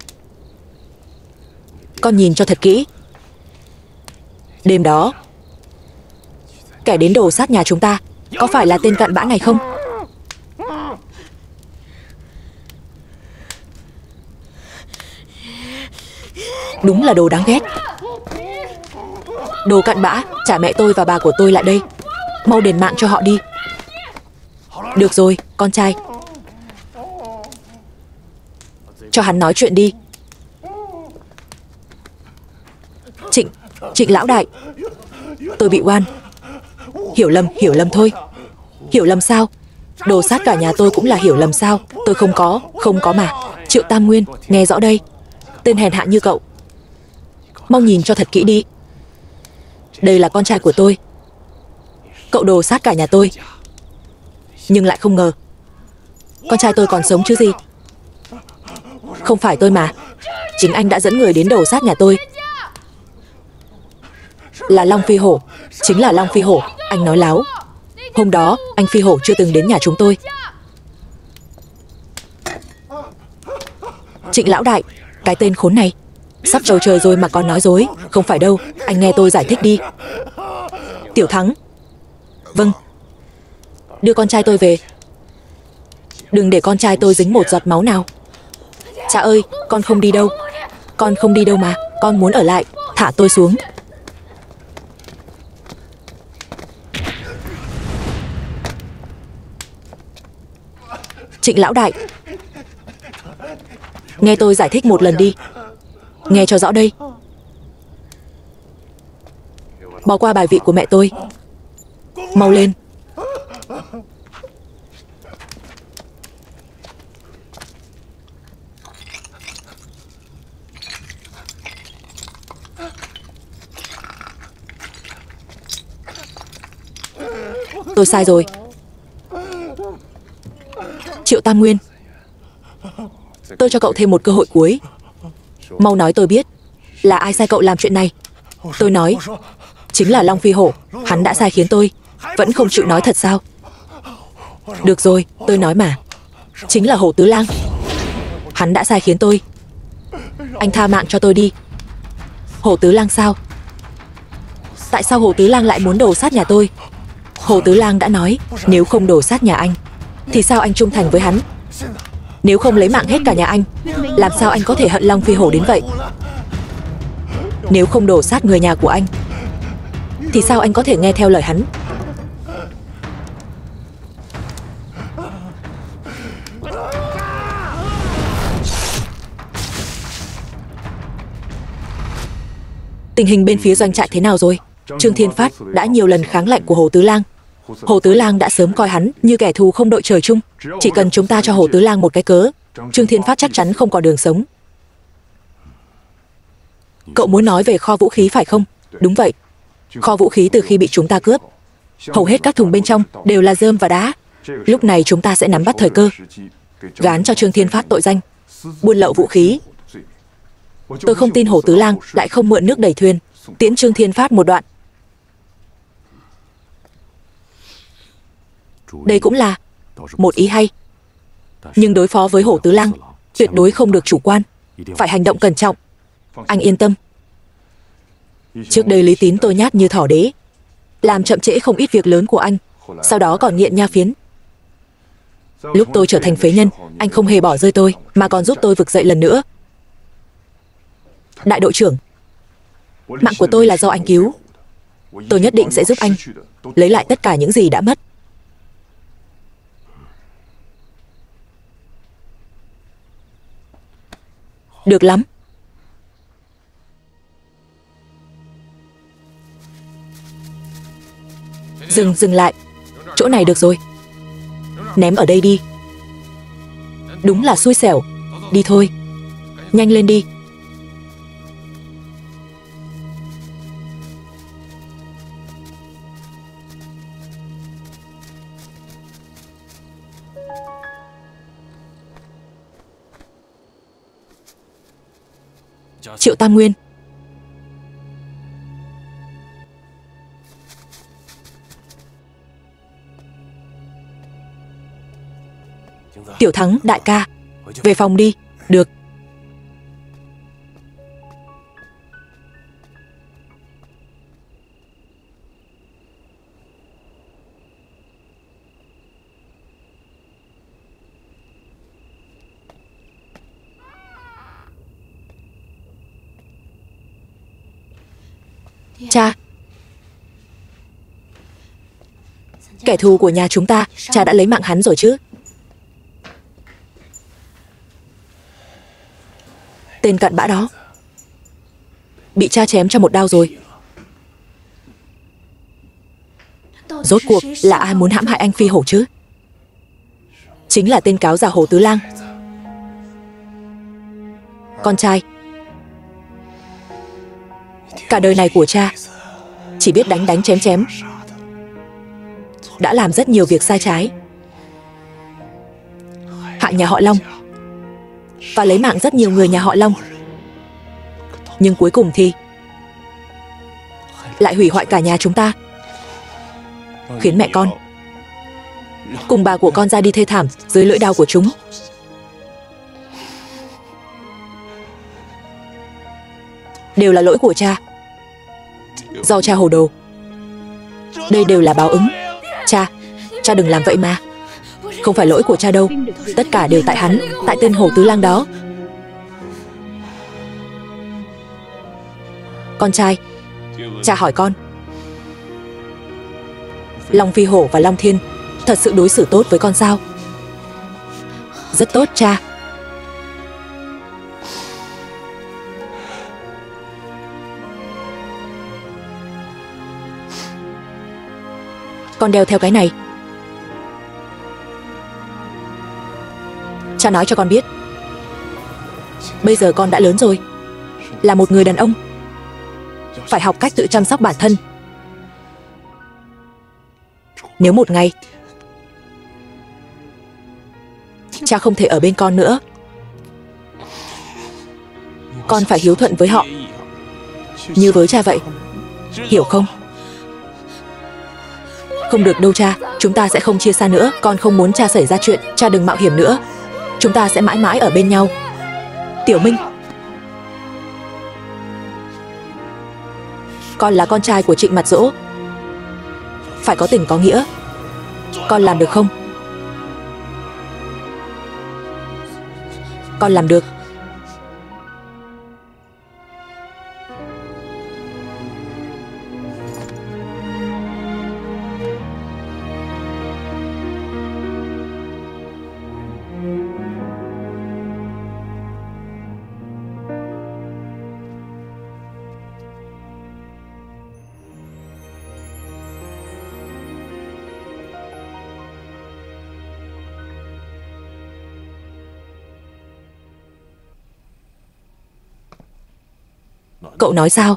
Con nhìn cho thật kỹ. Đêm đó, kẻ đến đổ sát nhà chúng ta có phải là tên cặn bã này không? Đúng là đồ đáng ghét. Đồ cặn bã, trả mẹ tôi và bà của tôi lại đây. Mau đền mạng cho họ đi. Được rồi, con trai. Cho hắn nói chuyện đi. Trịnh, Trịnh lão đại, tôi bị oan. Hiểu lầm, hiểu lầm thôi. Hiểu lầm sao? Đồ sát cả nhà tôi cũng là hiểu lầm sao? Tôi không có, không có mà. Triệu Tam Nguyên, nghe rõ đây. Tên hèn hạ như cậu, mau nhìn cho thật kỹ đi. Đây là con trai của tôi. Cậu đồ sát cả nhà tôi, nhưng lại không ngờ con trai tôi còn sống chứ gì. Không phải tôi mà. Chính anh đã dẫn người đến đổ sát nhà tôi. Là Long Phi Hổ. Chính là Long Phi Hổ. Anh nói láo. Hôm đó anh Phi Hổ chưa từng đến nhà chúng tôi. Trịnh lão đại, cái tên khốn này sắp trầu trời rồi mà còn nói dối. Không phải đâu, anh nghe tôi giải thích đi. Tiểu Thắng. Vâng. Đưa con trai tôi về. Đừng để con trai tôi dính một giọt máu nào. Cha ơi, con không đi đâu. Con không đi đâu mà, con muốn ở lại. Thả tôi xuống. Trịnh lão đại, nghe tôi giải thích một lần đi. Nghe cho rõ đây. Bỏ qua bài vị của mẹ tôi. Mau lên. Tôi sai rồi. Triệu Tam Nguyên, tôi cho cậu thêm một cơ hội cuối. Mau nói tôi biết là ai sai cậu làm chuyện này. Tôi nói chính là Long Phi Hổ. Hắn đã sai khiến tôi. Vẫn không chịu nói thật sao? Được rồi, tôi nói mà. Chính là Hổ Tứ Lang. Hắn đã sai khiến tôi. Anh tha mạng cho tôi đi. Hổ Tứ Lang sao? Tại sao Hổ Tứ Lang lại muốn đổ sát nhà tôi? Hổ Tứ Lang đã nói nếu không đổ sát nhà anh thì sao anh trung thành với hắn? Nếu không lấy mạng hết cả nhà anh, làm sao anh có thể hận Long Phi Hổ đến vậy? Nếu không đổ sát người nhà của anh thì sao anh có thể nghe theo lời hắn? Tình hình bên phía doanh trại thế nào rồi? Trương Thiên Phát đã nhiều lần kháng lệnh của Hổ Tứ Lang. Hổ Tứ Lang đã sớm coi hắn như kẻ thù không đội trời chung. Chỉ cần chúng ta cho Hổ Tứ Lang một cái cớ, Trương Thiên Phát chắc chắn không còn đường sống. Cậu muốn nói về kho vũ khí phải không? Đúng vậy. Kho vũ khí từ khi bị chúng ta cướp, hầu hết các thùng bên trong đều là rơm và đá. Lúc này chúng ta sẽ nắm bắt thời cơ, gán cho Trương Thiên Phát tội danh buôn lậu vũ khí. Tôi không tin Hổ Tứ Lang lại không mượn nước đẩy thuyền, tiễn Trương Thiên Phát một đoạn. Đây cũng là một ý hay. Nhưng đối phó với Hổ Tứ Lang, tuyệt đối không được chủ quan, phải hành động cẩn trọng. Anh yên tâm. Trước đây Lý Tín tôi nhát như thỏ đế, làm chậm trễ không ít việc lớn của anh, sau đó còn nghiện nha phiến. Lúc tôi trở thành phế nhân, anh không hề bỏ rơi tôi, mà còn giúp tôi vực dậy lần nữa. Đại đội trưởng, mạng của tôi là do anh cứu. Tôi nhất định sẽ giúp anh lấy lại tất cả những gì đã mất. Được lắm. Dừng, dừng lại. Chỗ này được rồi. Ném ở đây đi. Đúng là xui xẻo. Đi thôi. Nhanh lên đi. Triệu Tam Nguyên. Tiểu Thắng đại ca, về phòng đi. Được. Cha. Kẻ thù của nhà chúng ta, cha đã lấy mạng hắn rồi chứ? Tên cặn bã đó bị cha chém cho một đao rồi. Rốt cuộc là ai muốn hãm hại anh Phi Hổ chứ? Chính là tên cáo già Hổ Tứ Lang. Con trai, cả đời này của cha chỉ biết đánh đánh chém chém, đã làm rất nhiều việc sai trái, hại nhà họ Long và lấy mạng rất nhiều người nhà họ Long. Nhưng cuối cùng thì lại hủy hoại cả nhà chúng ta, khiến mẹ con cùng bà của con ra đi thê thảm dưới lưỡi đao của chúng. Đều là lỗi của cha, do cha hồ đồ. Đây đều là báo ứng. Cha, cha đừng làm vậy mà. Không phải lỗi của cha đâu. Tất cả đều tại hắn, tại tên Hổ Tứ Lang đó. Con trai, cha hỏi con, Long Phi Hổ và Long Thiên thật sự đối xử tốt với con sao? Rất tốt cha. Con đeo theo cái này. Cha nói cho con biết, bây giờ con đã lớn rồi, là một người đàn ông, phải học cách tự chăm sóc bản thân. Nếu một ngày cha không thể ở bên con nữa, con phải hiếu thuận với họ, như với cha vậy, hiểu không? Không được đâu cha, chúng ta sẽ không chia xa nữa. Con không muốn cha xảy ra chuyện, cha đừng mạo hiểm nữa. Chúng ta sẽ mãi mãi ở bên nhau. Tiểu Minh, con là con trai của Trịnh Mặt Dỗ, phải có tình có nghĩa. Con làm được không? Con làm được. Cậu nói sao?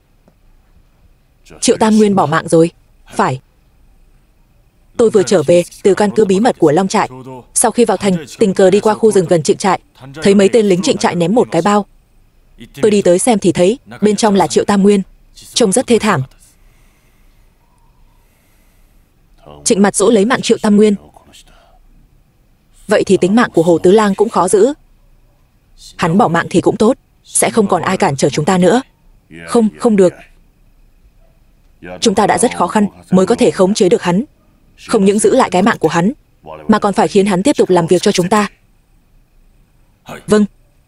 Triệu Tam Nguyên bỏ mạng rồi? Phải. Tôi vừa trở về từ căn cứ bí mật của Long Trại. Sau khi vào thành, tình cờ đi qua khu rừng gần Trịnh Trại, thấy mấy tên lính Trịnh Trại ném một cái bao. Tôi đi tới xem thì thấy bên trong là Triệu Tam Nguyên, trông rất thê thảm. Trịnh Mặt Dỗ lấy mạng Triệu Tam Nguyên. Vậy thì tính mạng của Hồ Tứ Lang cũng khó giữ. Hắn bỏ mạng thì cũng tốt, sẽ không còn ai cản trở chúng ta nữa. Không, không được. Chúng ta đã rất khó khăn mới có thể khống chế được hắn. Không những giữ lại cái mạng của hắn, mà còn phải khiến hắn tiếp tục làm việc cho chúng ta. Vâng.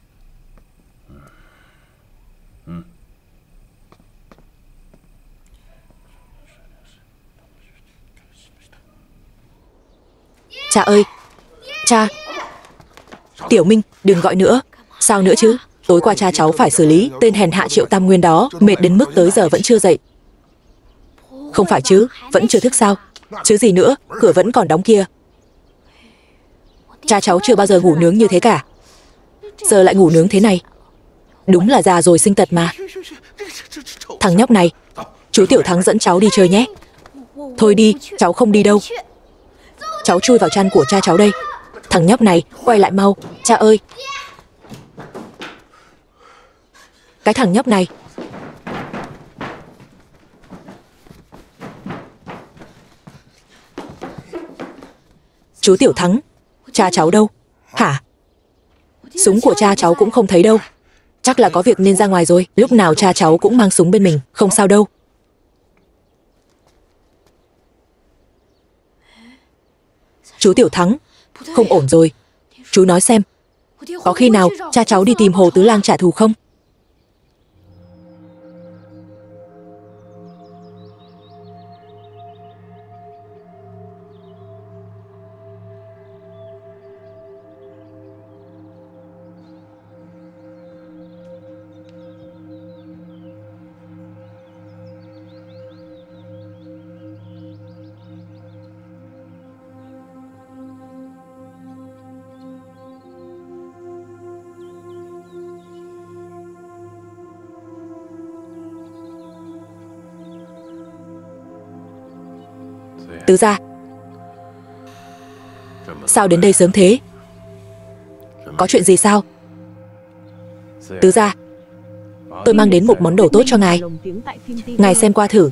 Cha ơi! Cha! Tiểu Minh, đừng gọi nữa. Sao nữa chứ? Tối qua cha cháu phải xử lý tên hèn hạ Triệu Tam Nguyên đó, mệt đến mức tới giờ vẫn chưa dậy. Không phải chứ, vẫn chưa thức sao? Chứ gì nữa, cửa vẫn còn đóng kia. Cha cháu chưa bao giờ ngủ nướng như thế cả. Giờ lại ngủ nướng thế này. Đúng là già rồi sinh tật mà. Thằng nhóc này, chú Tiểu Thắng dẫn cháu đi chơi nhé. Thôi đi, cháu không đi đâu. Cháu chui vào chăn của cha cháu đây. Thằng nhóc này, quay lại mau. Cha ơi! Cái thằng nhóc này. Chú Tiểu Thắng, cha cháu đâu? Hả? Súng của cha cháu cũng không thấy đâu. Chắc là có việc nên ra ngoài rồi. Lúc nào cha cháu cũng mang súng bên mình, không sao đâu. Chú Tiểu Thắng, không ổn rồi. Chú nói xem, có khi nào cha cháu đi tìm Hồ Tứ Lang trả thù không? Tứ gia, sao đến đây sớm thế? Có chuyện gì sao? Tứ gia, tôi mang đến một món đồ tốt cho ngài. Ngài xem qua thử.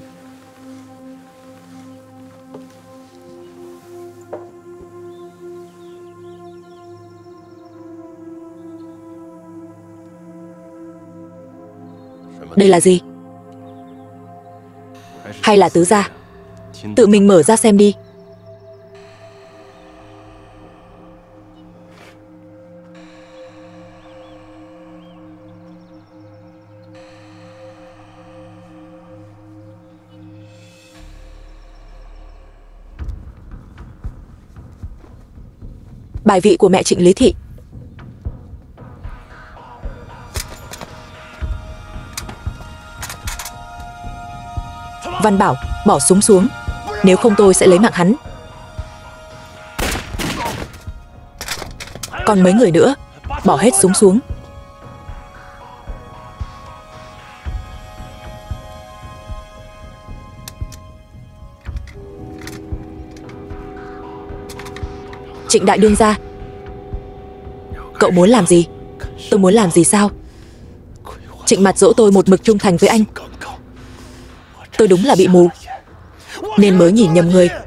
Đây là gì? Hay là tứ gia tự mình mở ra xem đi. Bài vị của mẹ Trịnh Lý Thị. Văn Bảo, bỏ súng xuống, nếu không tôi sẽ lấy mạng hắn. Còn mấy người nữa, bỏ hết súng xuống. Trịnh đại đương gia, cậu muốn làm gì? Tôi muốn làm gì sao? Trịnh Mặt dỗ tôi một mực trung thành với anh. Tôi đúng là bị mù, nên mới nhìn nhầm người.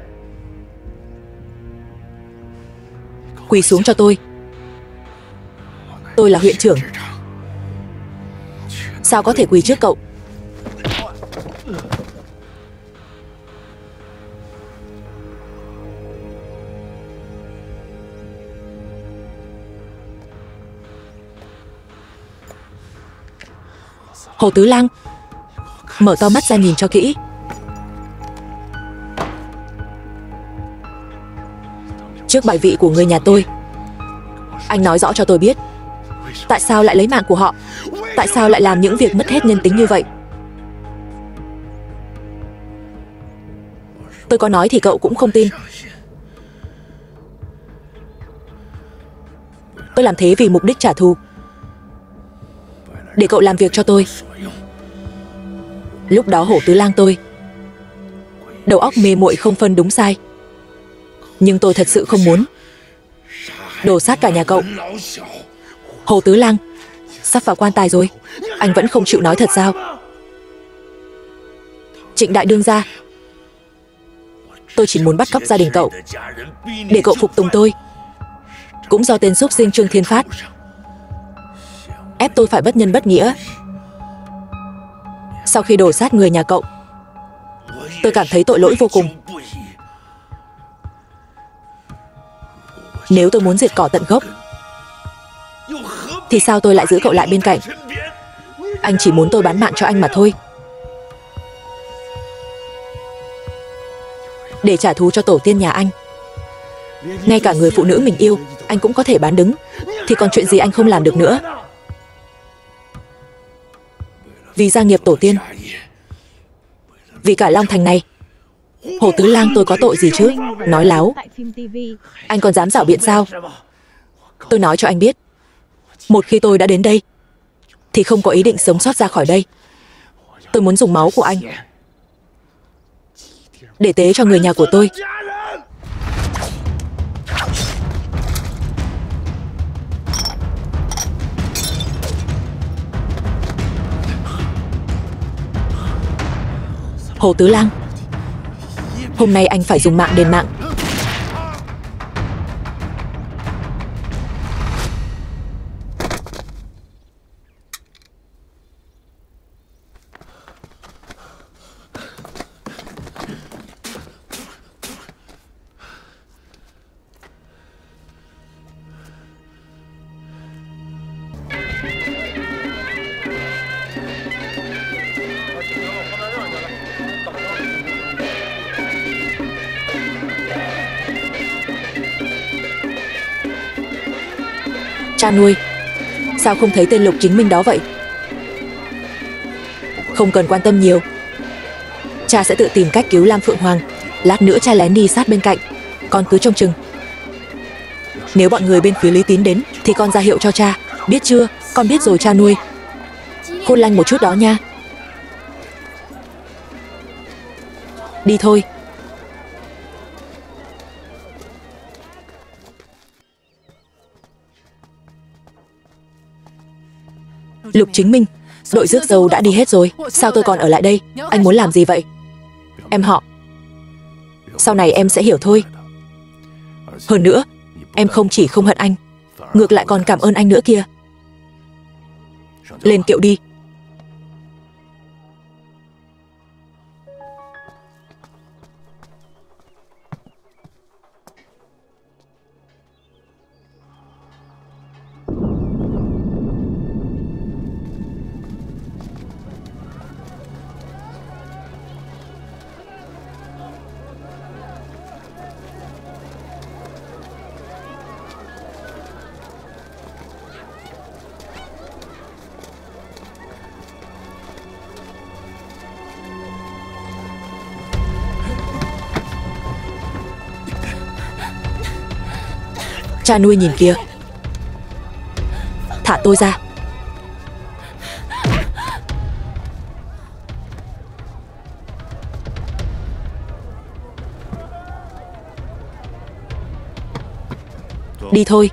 Quỳ xuống cho tôi. Tôi là huyện trưởng, sao có thể quỳ trước cậu? Hồ Tứ Lang, mở to mắt ra nhìn cho kỹ. Trước bài vị của người nhà tôi, anh nói rõ cho tôi biết, tại sao lại lấy mạng của họ? Tại sao lại làm những việc mất hết nhân tính như vậy? Tôi có nói thì cậu cũng không tin. Tôi làm thế vì mục đích trả thù, để cậu làm việc cho tôi. Lúc đó Hổ Tứ Lang tôi đầu óc mê muội không phân đúng sai, nhưng tôi thật sự không muốn đổ sát cả nhà cậu. Hồ Tứ Lang, sắp vào quan tài rồi, anh vẫn không chịu nói thật sao? Trịnh đại đương gia, tôi chỉ muốn bắt cóc gia đình cậu, để cậu phục tùng tôi. Cũng do tên xúc sinh Trương Thiên Phát ép tôi phải bất nhân bất nghĩa. Sau khi đổ sát người nhà cậu, tôi cảm thấy tội lỗi vô cùng. Nếu tôi muốn diệt cỏ tận gốc, thì sao tôi lại giữ cậu lại bên cạnh? Anh chỉ muốn tôi bán mạng cho anh mà thôi. Để trả thù cho tổ tiên nhà anh. Ngay cả người phụ nữ mình yêu, anh cũng có thể bán đứng, thì còn chuyện gì anh không làm được nữa? Vì gia nghiệp tổ tiên, vì cả Long Thành này, Hồ Tứ Lang tôi có tội gì chứ? Nói láo. Anh còn dám giảo biện sao? Tôi nói cho anh biết, một khi tôi đã đến đây, thì không có ý định sống sót ra khỏi đây. Tôi muốn dùng máu của anh để tế cho người nhà của tôi. Hồ Tứ Lang, hôm nay anh phải dùng mạng đền mạng. Cha nuôi, sao không thấy tên Lục Chính Minh đó vậy? Không cần quan tâm nhiều, cha sẽ tự tìm cách cứu Lam Phượng Hoàng. Lát nữa cha lén đi sát bên cạnh, con cứ trông chừng. Nếu bọn người bên phía Lý Tín đến, thì con ra hiệu cho cha, biết chưa? Con biết rồi cha nuôi. Khôn lanh một chút đó nha. Đi thôi. Lục Chính Minh, đội rước dâu đã đi hết rồi, sao tôi còn ở lại đây? Anh muốn làm gì vậy? Em họ, sau này em sẽ hiểu thôi. Hơn nữa, em không chỉ không hận anh, ngược lại còn cảm ơn anh nữa kia. Lên kiệu đi. Cha nuôi nhìn kìa. Thả tôi ra. Đi thôi.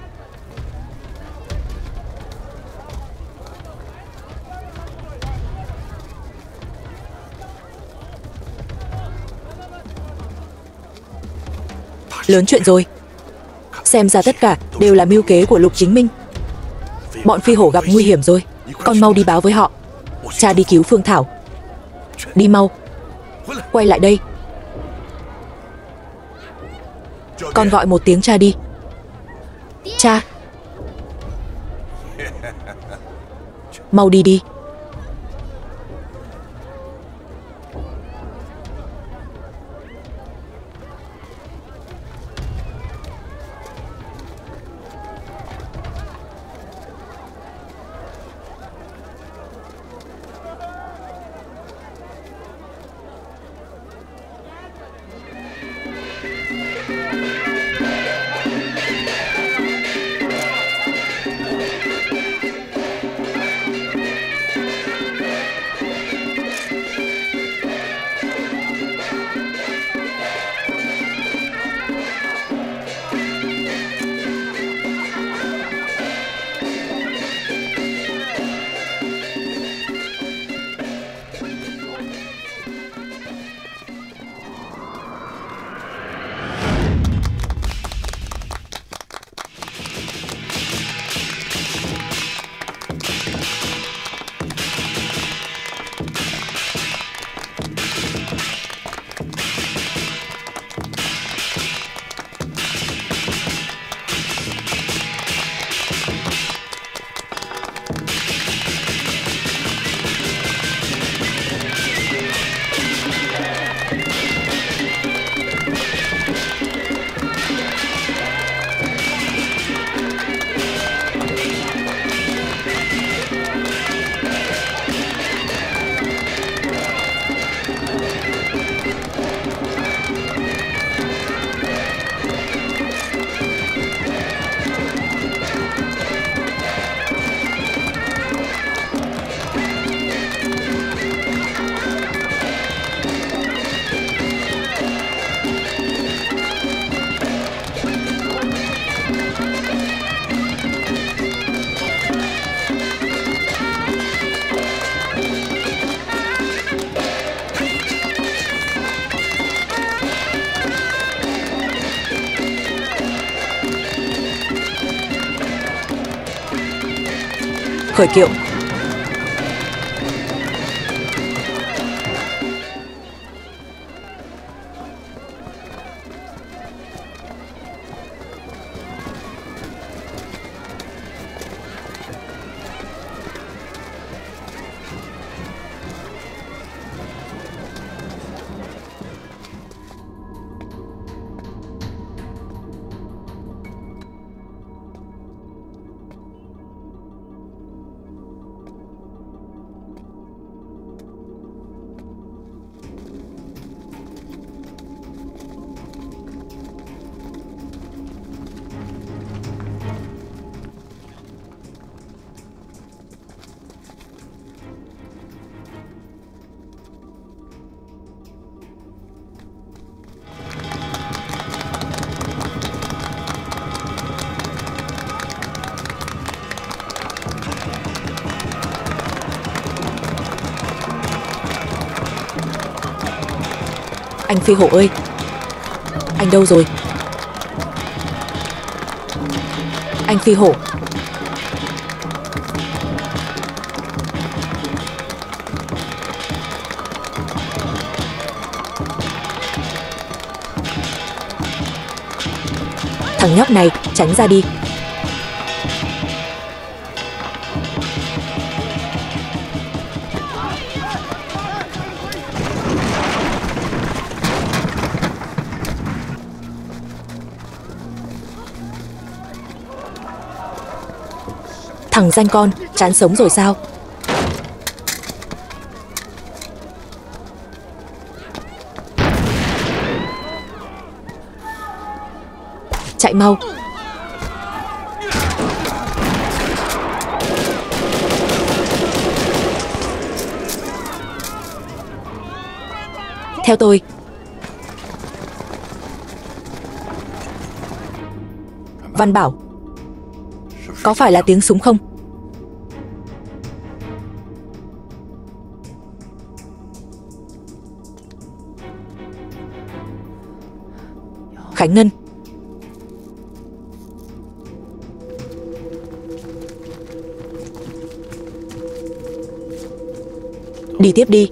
Lớn chuyện rồi. Xem ra tất cả đều là mưu kế của Lục Chính Minh. Bọn phi hổ gặp nguy hiểm rồi. Con mau đi báo với họ. Cha đi cứu Phương Thảo. Đi mau. Quay lại đây. Con gọi một tiếng cha đi. Cha. Mau đi đi. Khởi kiệu. Anh Phi Hổ ơi, anh đâu rồi? Anh Phi Hổ. Thằng nhóc này, tránh ra đi. Thằng danh con, chán sống rồi sao? Chạy mau. Theo tôi. Văn Bảo, có phải là tiếng súng không? Khánh Ngân. Đi tiếp đi.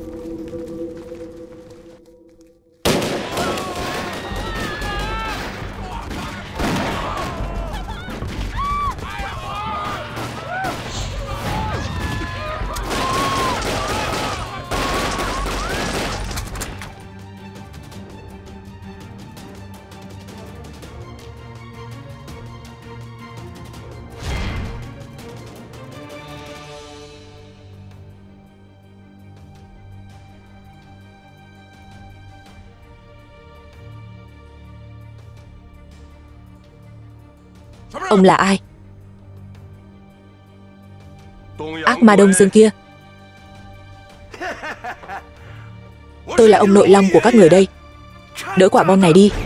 Ông là ai? Ác ma Đông Dương kia. Tôi là ông nội long của các người đây. Đỡ quả bom này đi.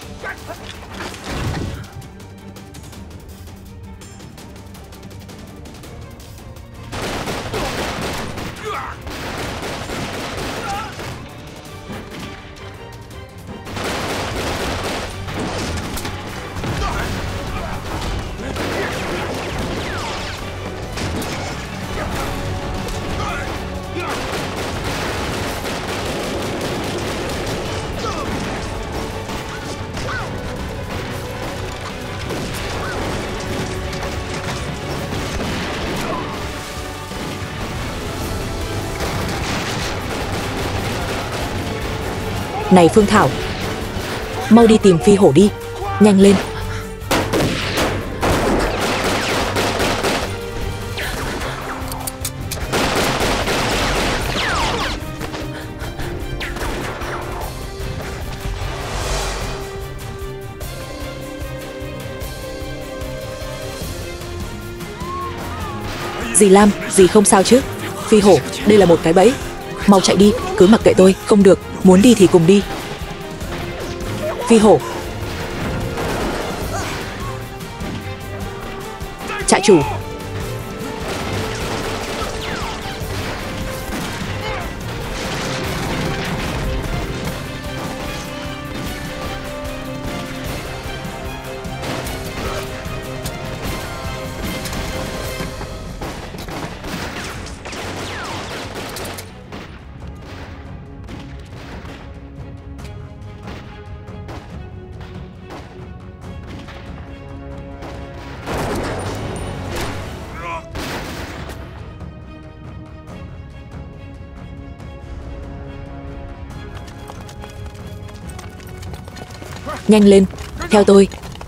Này Phương Thảo, mau đi tìm Phi Hổ đi. Nhanh lên. Dì Lam, dì không sao chứ? Phi Hổ, đây là một cái bẫy. Mau chạy đi, cứ mặc kệ tôi. Không được, muốn đi thì cùng đi. Phi Hổ. Trại chủ. Nhanh lên, theo tôi.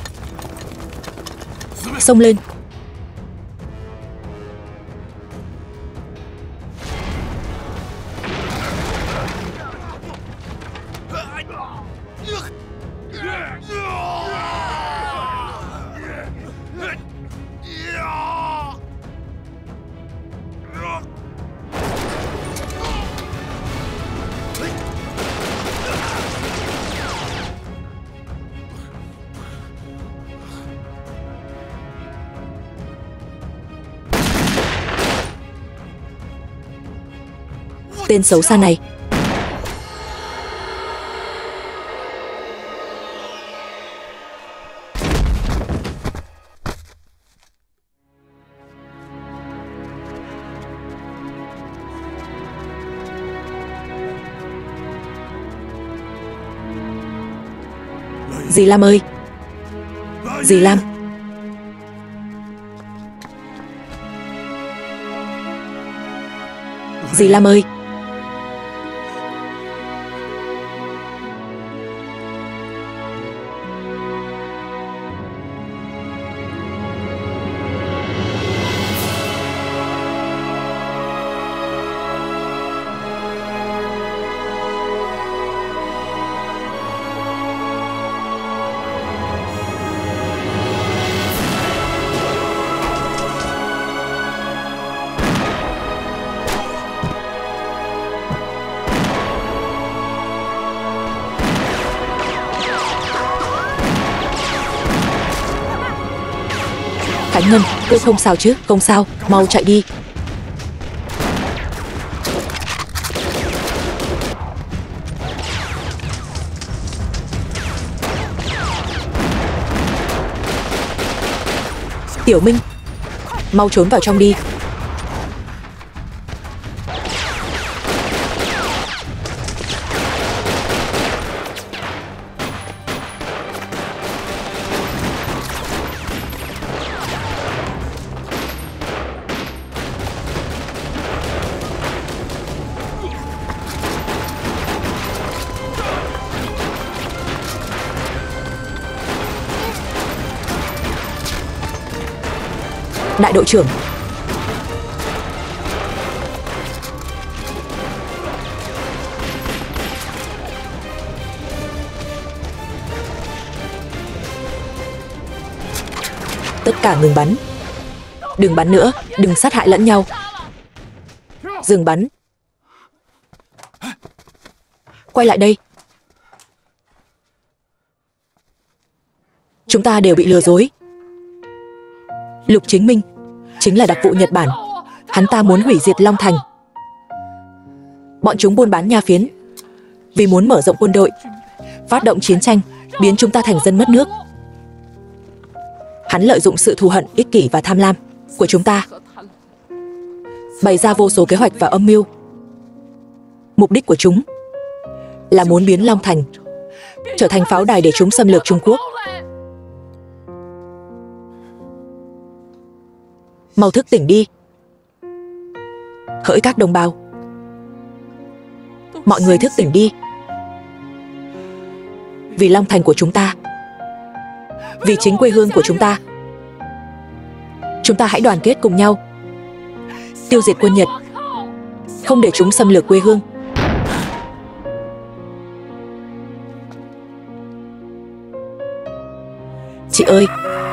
Xông lên. Tên xấu xa này. Dì Lam ơi. Dì Lam. Dì Lam ơi. Khánh Ngân, cô không sao chứ? Không sao, mau chạy đi. Tiểu Minh, mau trốn vào trong đi. Đại đội trưởng, tất cả ngừng bắn. Đừng bắn nữa, đừng sát hại lẫn nhau. Dừng bắn. Quay lại đây. Chúng ta đều bị lừa dối. Lục Chính Minh chính là đặc vụ Nhật Bản. Hắn ta muốn hủy diệt Long Thành. Bọn chúng buôn bán nha phiến, vì muốn mở rộng quân đội, phát động chiến tranh, biến chúng ta thành dân mất nước. Hắn lợi dụng sự thù hận, ích kỷ và tham lam của chúng ta, bày ra vô số kế hoạch và âm mưu. Mục đích của chúng là muốn biến Long Thành trở thành pháo đài để chúng xâm lược Trung Quốc. Mau thức tỉnh đi. Hỡi các đồng bào, mọi người thức tỉnh đi. Vì Long Thành của chúng ta, vì chính quê hương của chúng ta, chúng ta hãy đoàn kết cùng nhau, tiêu diệt quân Nhật, không để chúng xâm lược quê hương. Chị ơi,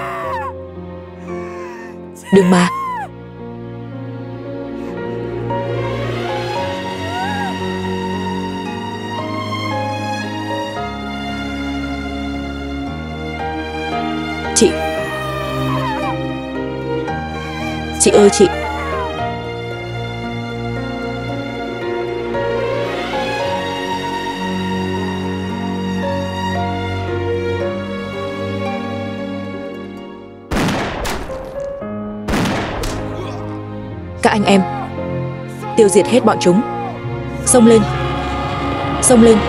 đừng mà. Chị Chị ơi chị. Các anh em, tiêu diệt hết bọn chúng. Xông lên, xông lên.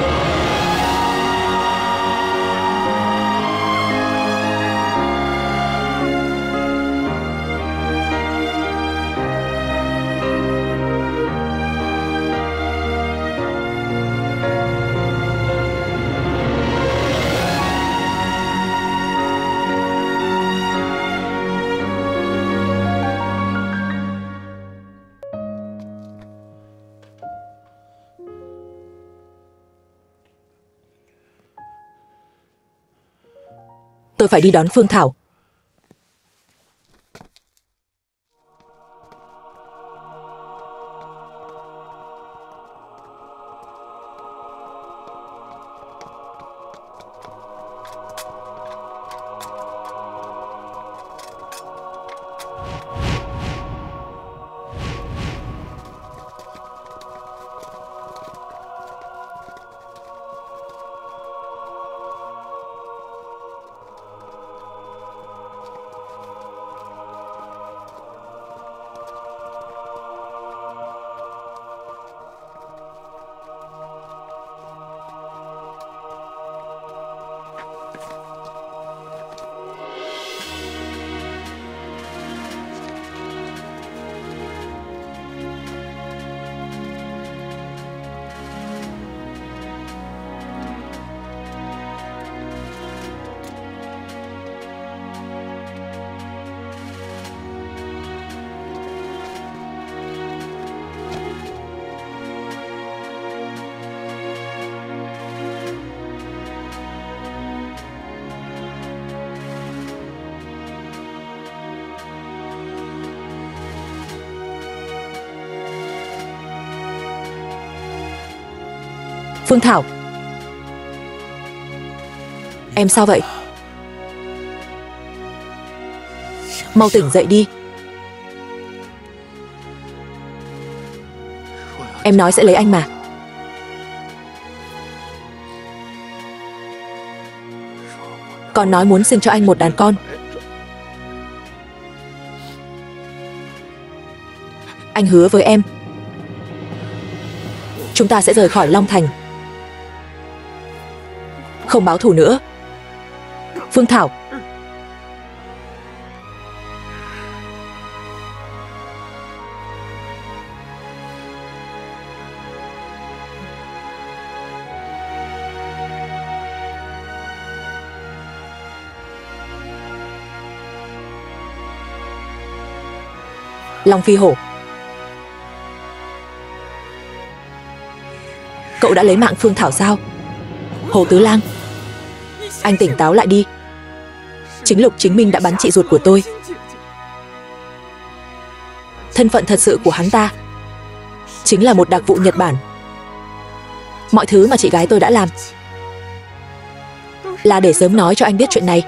Tôi phải đi đón Phương Thảo. Phương Thảo, em sao vậy? Mau tỉnh dậy đi. Em nói sẽ lấy anh mà. Còn nói muốn sinh cho anh một đàn con. Anh hứa với em, chúng ta sẽ rời khỏi Long Thành, không báo thù nữa. Phương Thảo. Long Phi Hổ, cậu đã lấy mạng Phương Thảo sao? Hồ Tứ Lang, anh tỉnh táo lại đi. Chính Lục Chính Minh đã bắn chị ruột của tôi. Thân phận thật sự của hắn ta chính là một đặc vụ Nhật Bản. Mọi thứ mà chị gái tôi đã làm là để sớm nói cho anh biết chuyện này.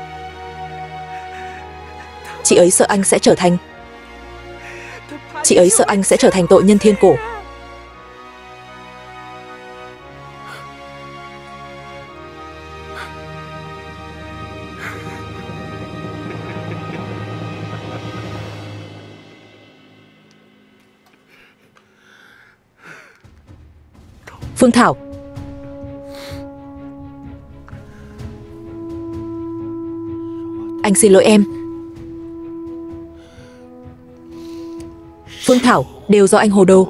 Chị ấy sợ anh sẽ trở thành Chị ấy sợ anh sẽ trở thành tội nhân thiên cổ. Phương Thảo. Anh xin lỗi em. Phương Thảo, đều do anh hồ đồ.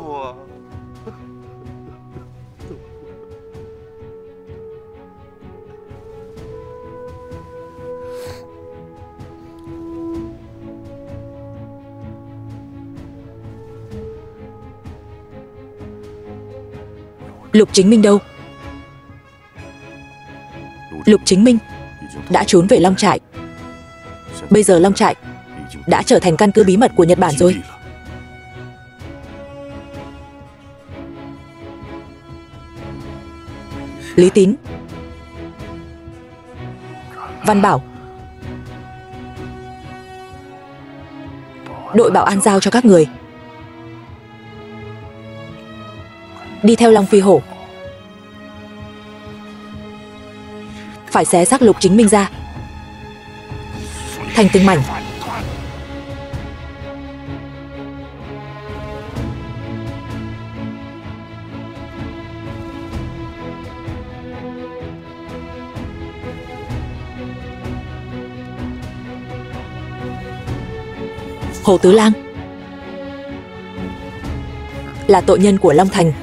Lục Chính Minh đâu? Lục Chính Minh đã trốn về Long Trại. Bây giờ Long Trại đã trở thành căn cứ bí mật của Nhật Bản rồi. Lý Tín, Văn Bảo, đội bảo an giao cho các người. Đi theo Long Phi Hổ, phải xé xác Lục Chính Minh ra thành từng mảnh. Hồ Tứ Lang là tội nhân của Long Thành,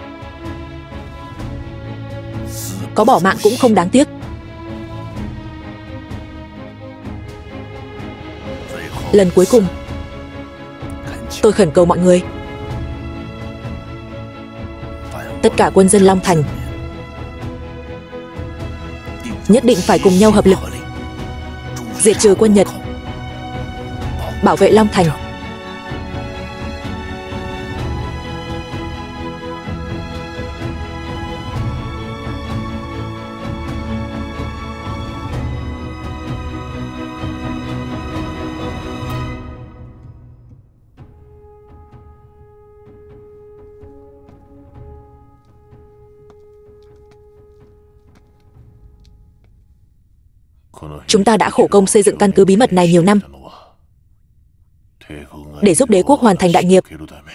có bỏ mạng cũng không đáng tiếc. Lần cuối cùng, tôi khẩn cầu mọi người, tất cả quân dân Long Thành nhất định phải cùng nhau hợp lực diệt trừ quân Nhật, bảo vệ Long Thành. Chúng ta đã khổ công xây dựng căn cứ bí mật này nhiều năm để giúp đế quốc hoàn thành đại nghiệp.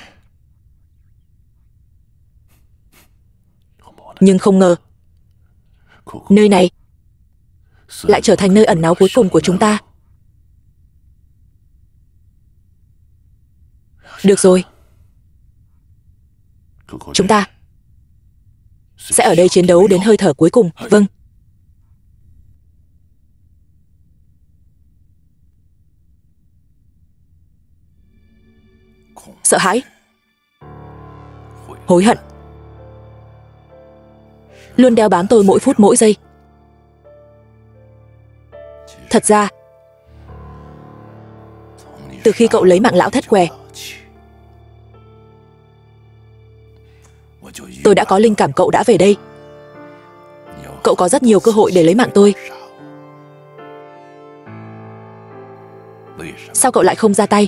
Nhưng không ngờ, nơi này lại trở thành nơi ẩn náu cuối cùng của chúng ta. Được rồi, chúng ta sẽ ở đây chiến đấu đến hơi thở cuối cùng. Vâng. Sợ hãi, hối hận luôn đeo bám tôi mỗi phút mỗi giây. Thật ra, từ khi cậu lấy mạng lão thất què, tôi đã có linh cảm cậu đã về đây. Cậu có rất nhiều cơ hội để lấy mạng tôi. Sao cậu lại không ra tay?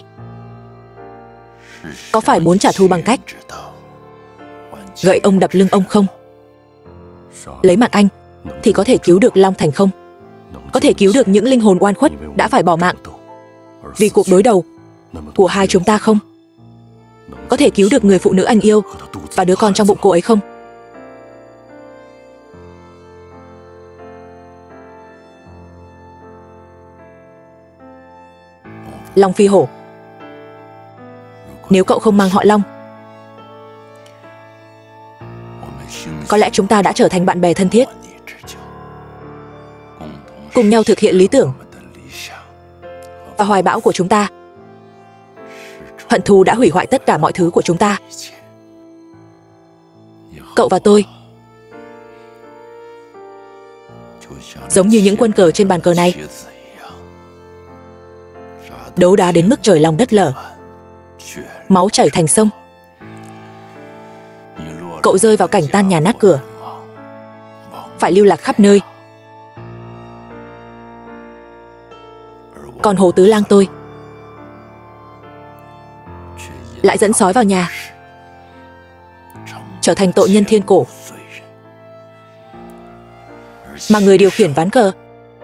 Có phải muốn trả thù bằng cách gậy ông đập lưng ông không? Lấy mạng anh thì có thể cứu được Long Thành không? Có thể cứu được những linh hồn oan khuất đã phải bỏ mạng vì cuộc đối đầu của hai chúng ta không? Có thể cứu được người phụ nữ anh yêu và đứa con trong bụng cô ấy không? Long Phi Hổ, nếu cậu không mang họ Long, có lẽ chúng ta đã trở thành bạn bè thân thiết, cùng nhau thực hiện lý tưởng và hoài bão của chúng ta. Hận thù đã hủy hoại tất cả mọi thứ của chúng ta. Cậu và tôi giống như những quân cờ trên bàn cờ này, đấu đá đến mức trời lòng đất lở, máu chảy thành sông. Cậu rơi vào cảnh tan nhà nát cửa, phải lưu lạc khắp nơi. Còn Hồ Tứ Lang tôi lại dẫn sói vào nhà, trở thành tội nhân thiên cổ. Mà người điều khiển ván cờ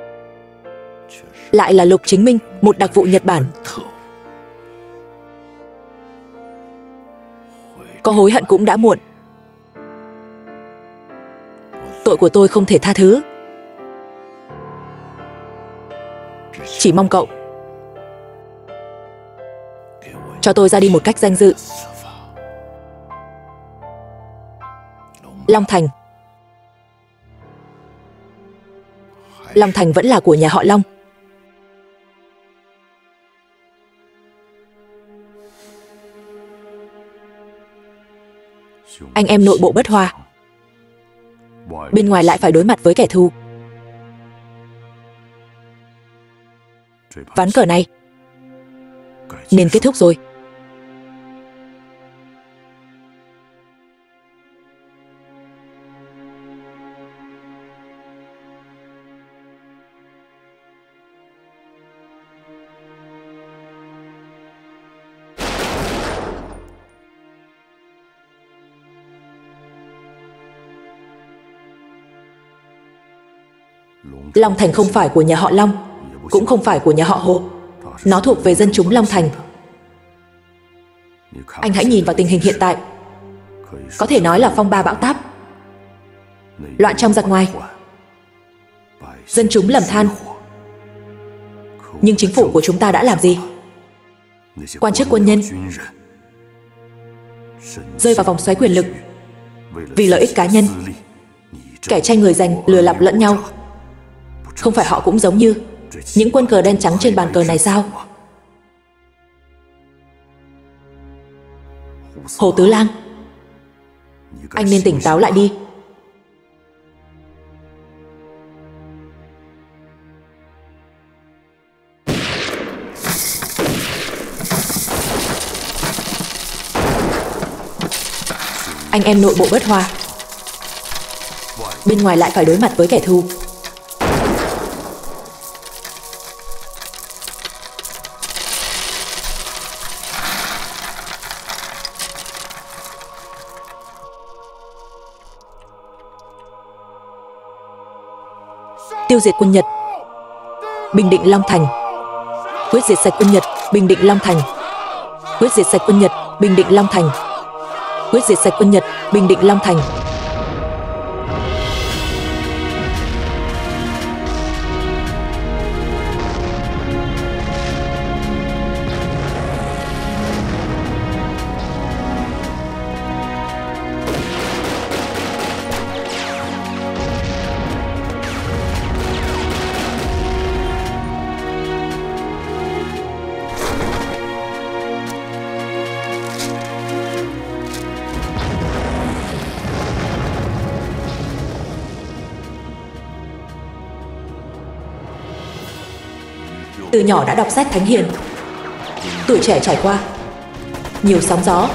lại là Lục Chính Minh, một đặc vụ Nhật Bản. Có hối hận cũng đã muộn. Tội của tôi không thể tha thứ. Chỉ mong cậu cho tôi ra đi một cách danh dự. Long Thành Long Thành vẫn là của nhà họ Long. Anh em nội bộ bất hòa, bên ngoài lại phải đối mặt với kẻ thù. Ván cờ này nên kết thúc rồi. Long Thành không phải của nhà họ Long, cũng không phải của nhà họ Hồ. Nó thuộc về dân chúng Long Thành. Anh hãy nhìn vào tình hình hiện tại. Có thể nói là phong ba bão táp, loạn trong giặc ngoài, dân chúng lầm than. Nhưng chính phủ của chúng ta đã làm gì? Quan chức quân nhân rơi vào vòng xoáy quyền lực vì lợi ích cá nhân. Kẻ tranh người giành lừa lọc lẫn nhau. Không phải họ cũng giống như những quân cờ đen trắng trên bàn cờ này sao? Hồ Tứ Lang, anh nên tỉnh táo lại đi. Anh em nội bộ bất hòa, bên ngoài lại phải đối mặt với kẻ thù. Tiêu diệt quân Nhật, bình định Long Thành. Quyết diệt sạch quân Nhật, bình định Long Thành. Quyết diệt sạch quân Nhật, bình định Long Thành. Quyết diệt sạch quân Nhật, bình định Long Thành. Từ nhỏ đã đọc sách thánh hiền, tuổi trẻ trải qua nhiều sóng gió,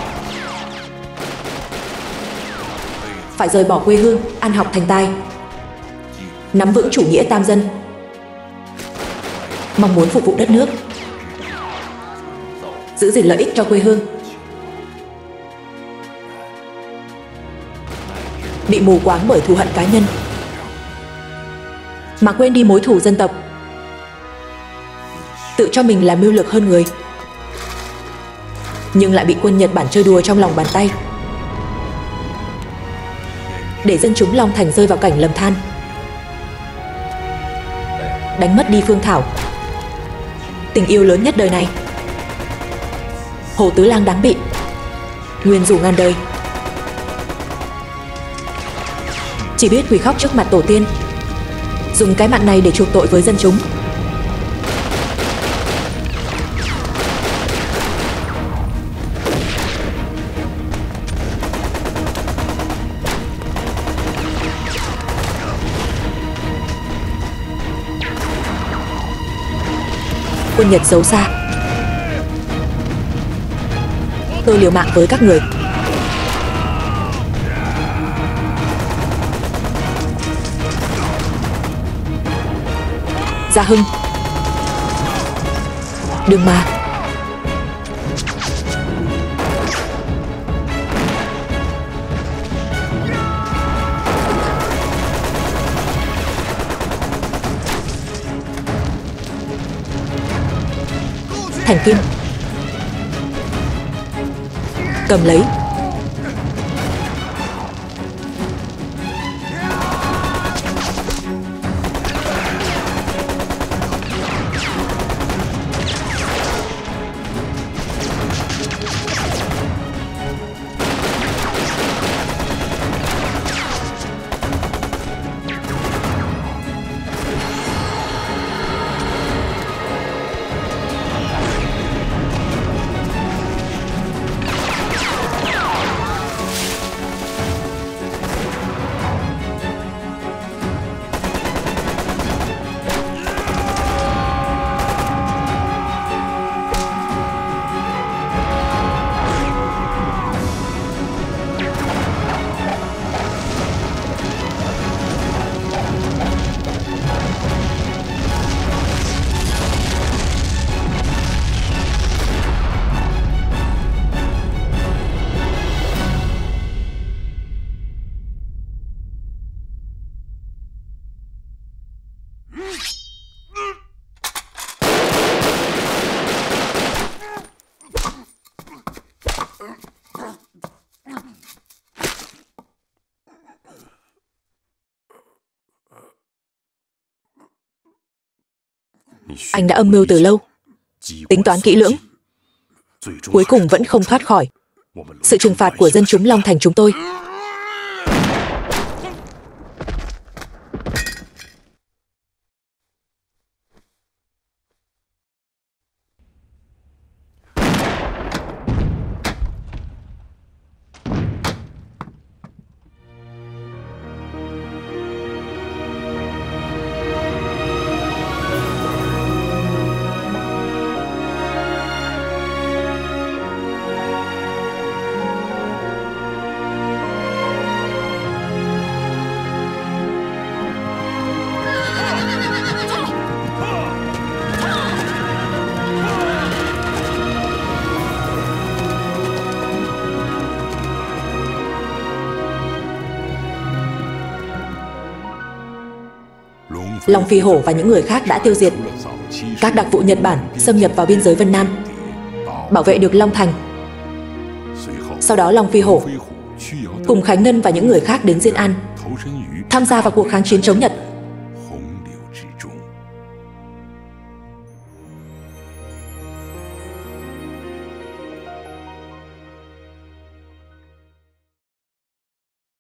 phải rời bỏ quê hương, ăn học thành tài, nắm vững chủ nghĩa tam dân, mong muốn phục vụ đất nước, giữ gìn lợi ích cho quê hương. Bị mù quáng bởi thù hận cá nhân mà quên đi mối thù dân tộc, tự cho mình là mưu lược hơn người, nhưng lại bị quân Nhật Bản chơi đùa trong lòng bàn tay, để dân chúng Long Thành rơi vào cảnh lầm than, đánh mất đi Phương Thảo, tình yêu lớn nhất đời này. Hồ Tứ Lang đáng bị, nguyền rủa ngàn đời, chỉ biết quỳ khóc trước mặt tổ tiên, dùng cái mạng này để chuộc tội với dân chúng. Quân Nhật xấu xa, tôi liều mạng với các người. Gia Hưng, Đường Ma, Thành Kim, cầm lấy. Anh đã âm mưu từ lâu, tính toán kỹ lưỡng, cuối cùng vẫn không thoát khỏi sự trừng phạt của dân chúng Long Thành chúng tôi. Long Phi Hổ và những người khác đã tiêu diệt các đặc vụ Nhật Bản xâm nhập vào biên giới Vân Nam, bảo vệ được Long Thành. Sau đó Long Phi Hổ cùng Khánh Ngân và những người khác đến Diên An, tham gia vào cuộc kháng chiến chống Nhật.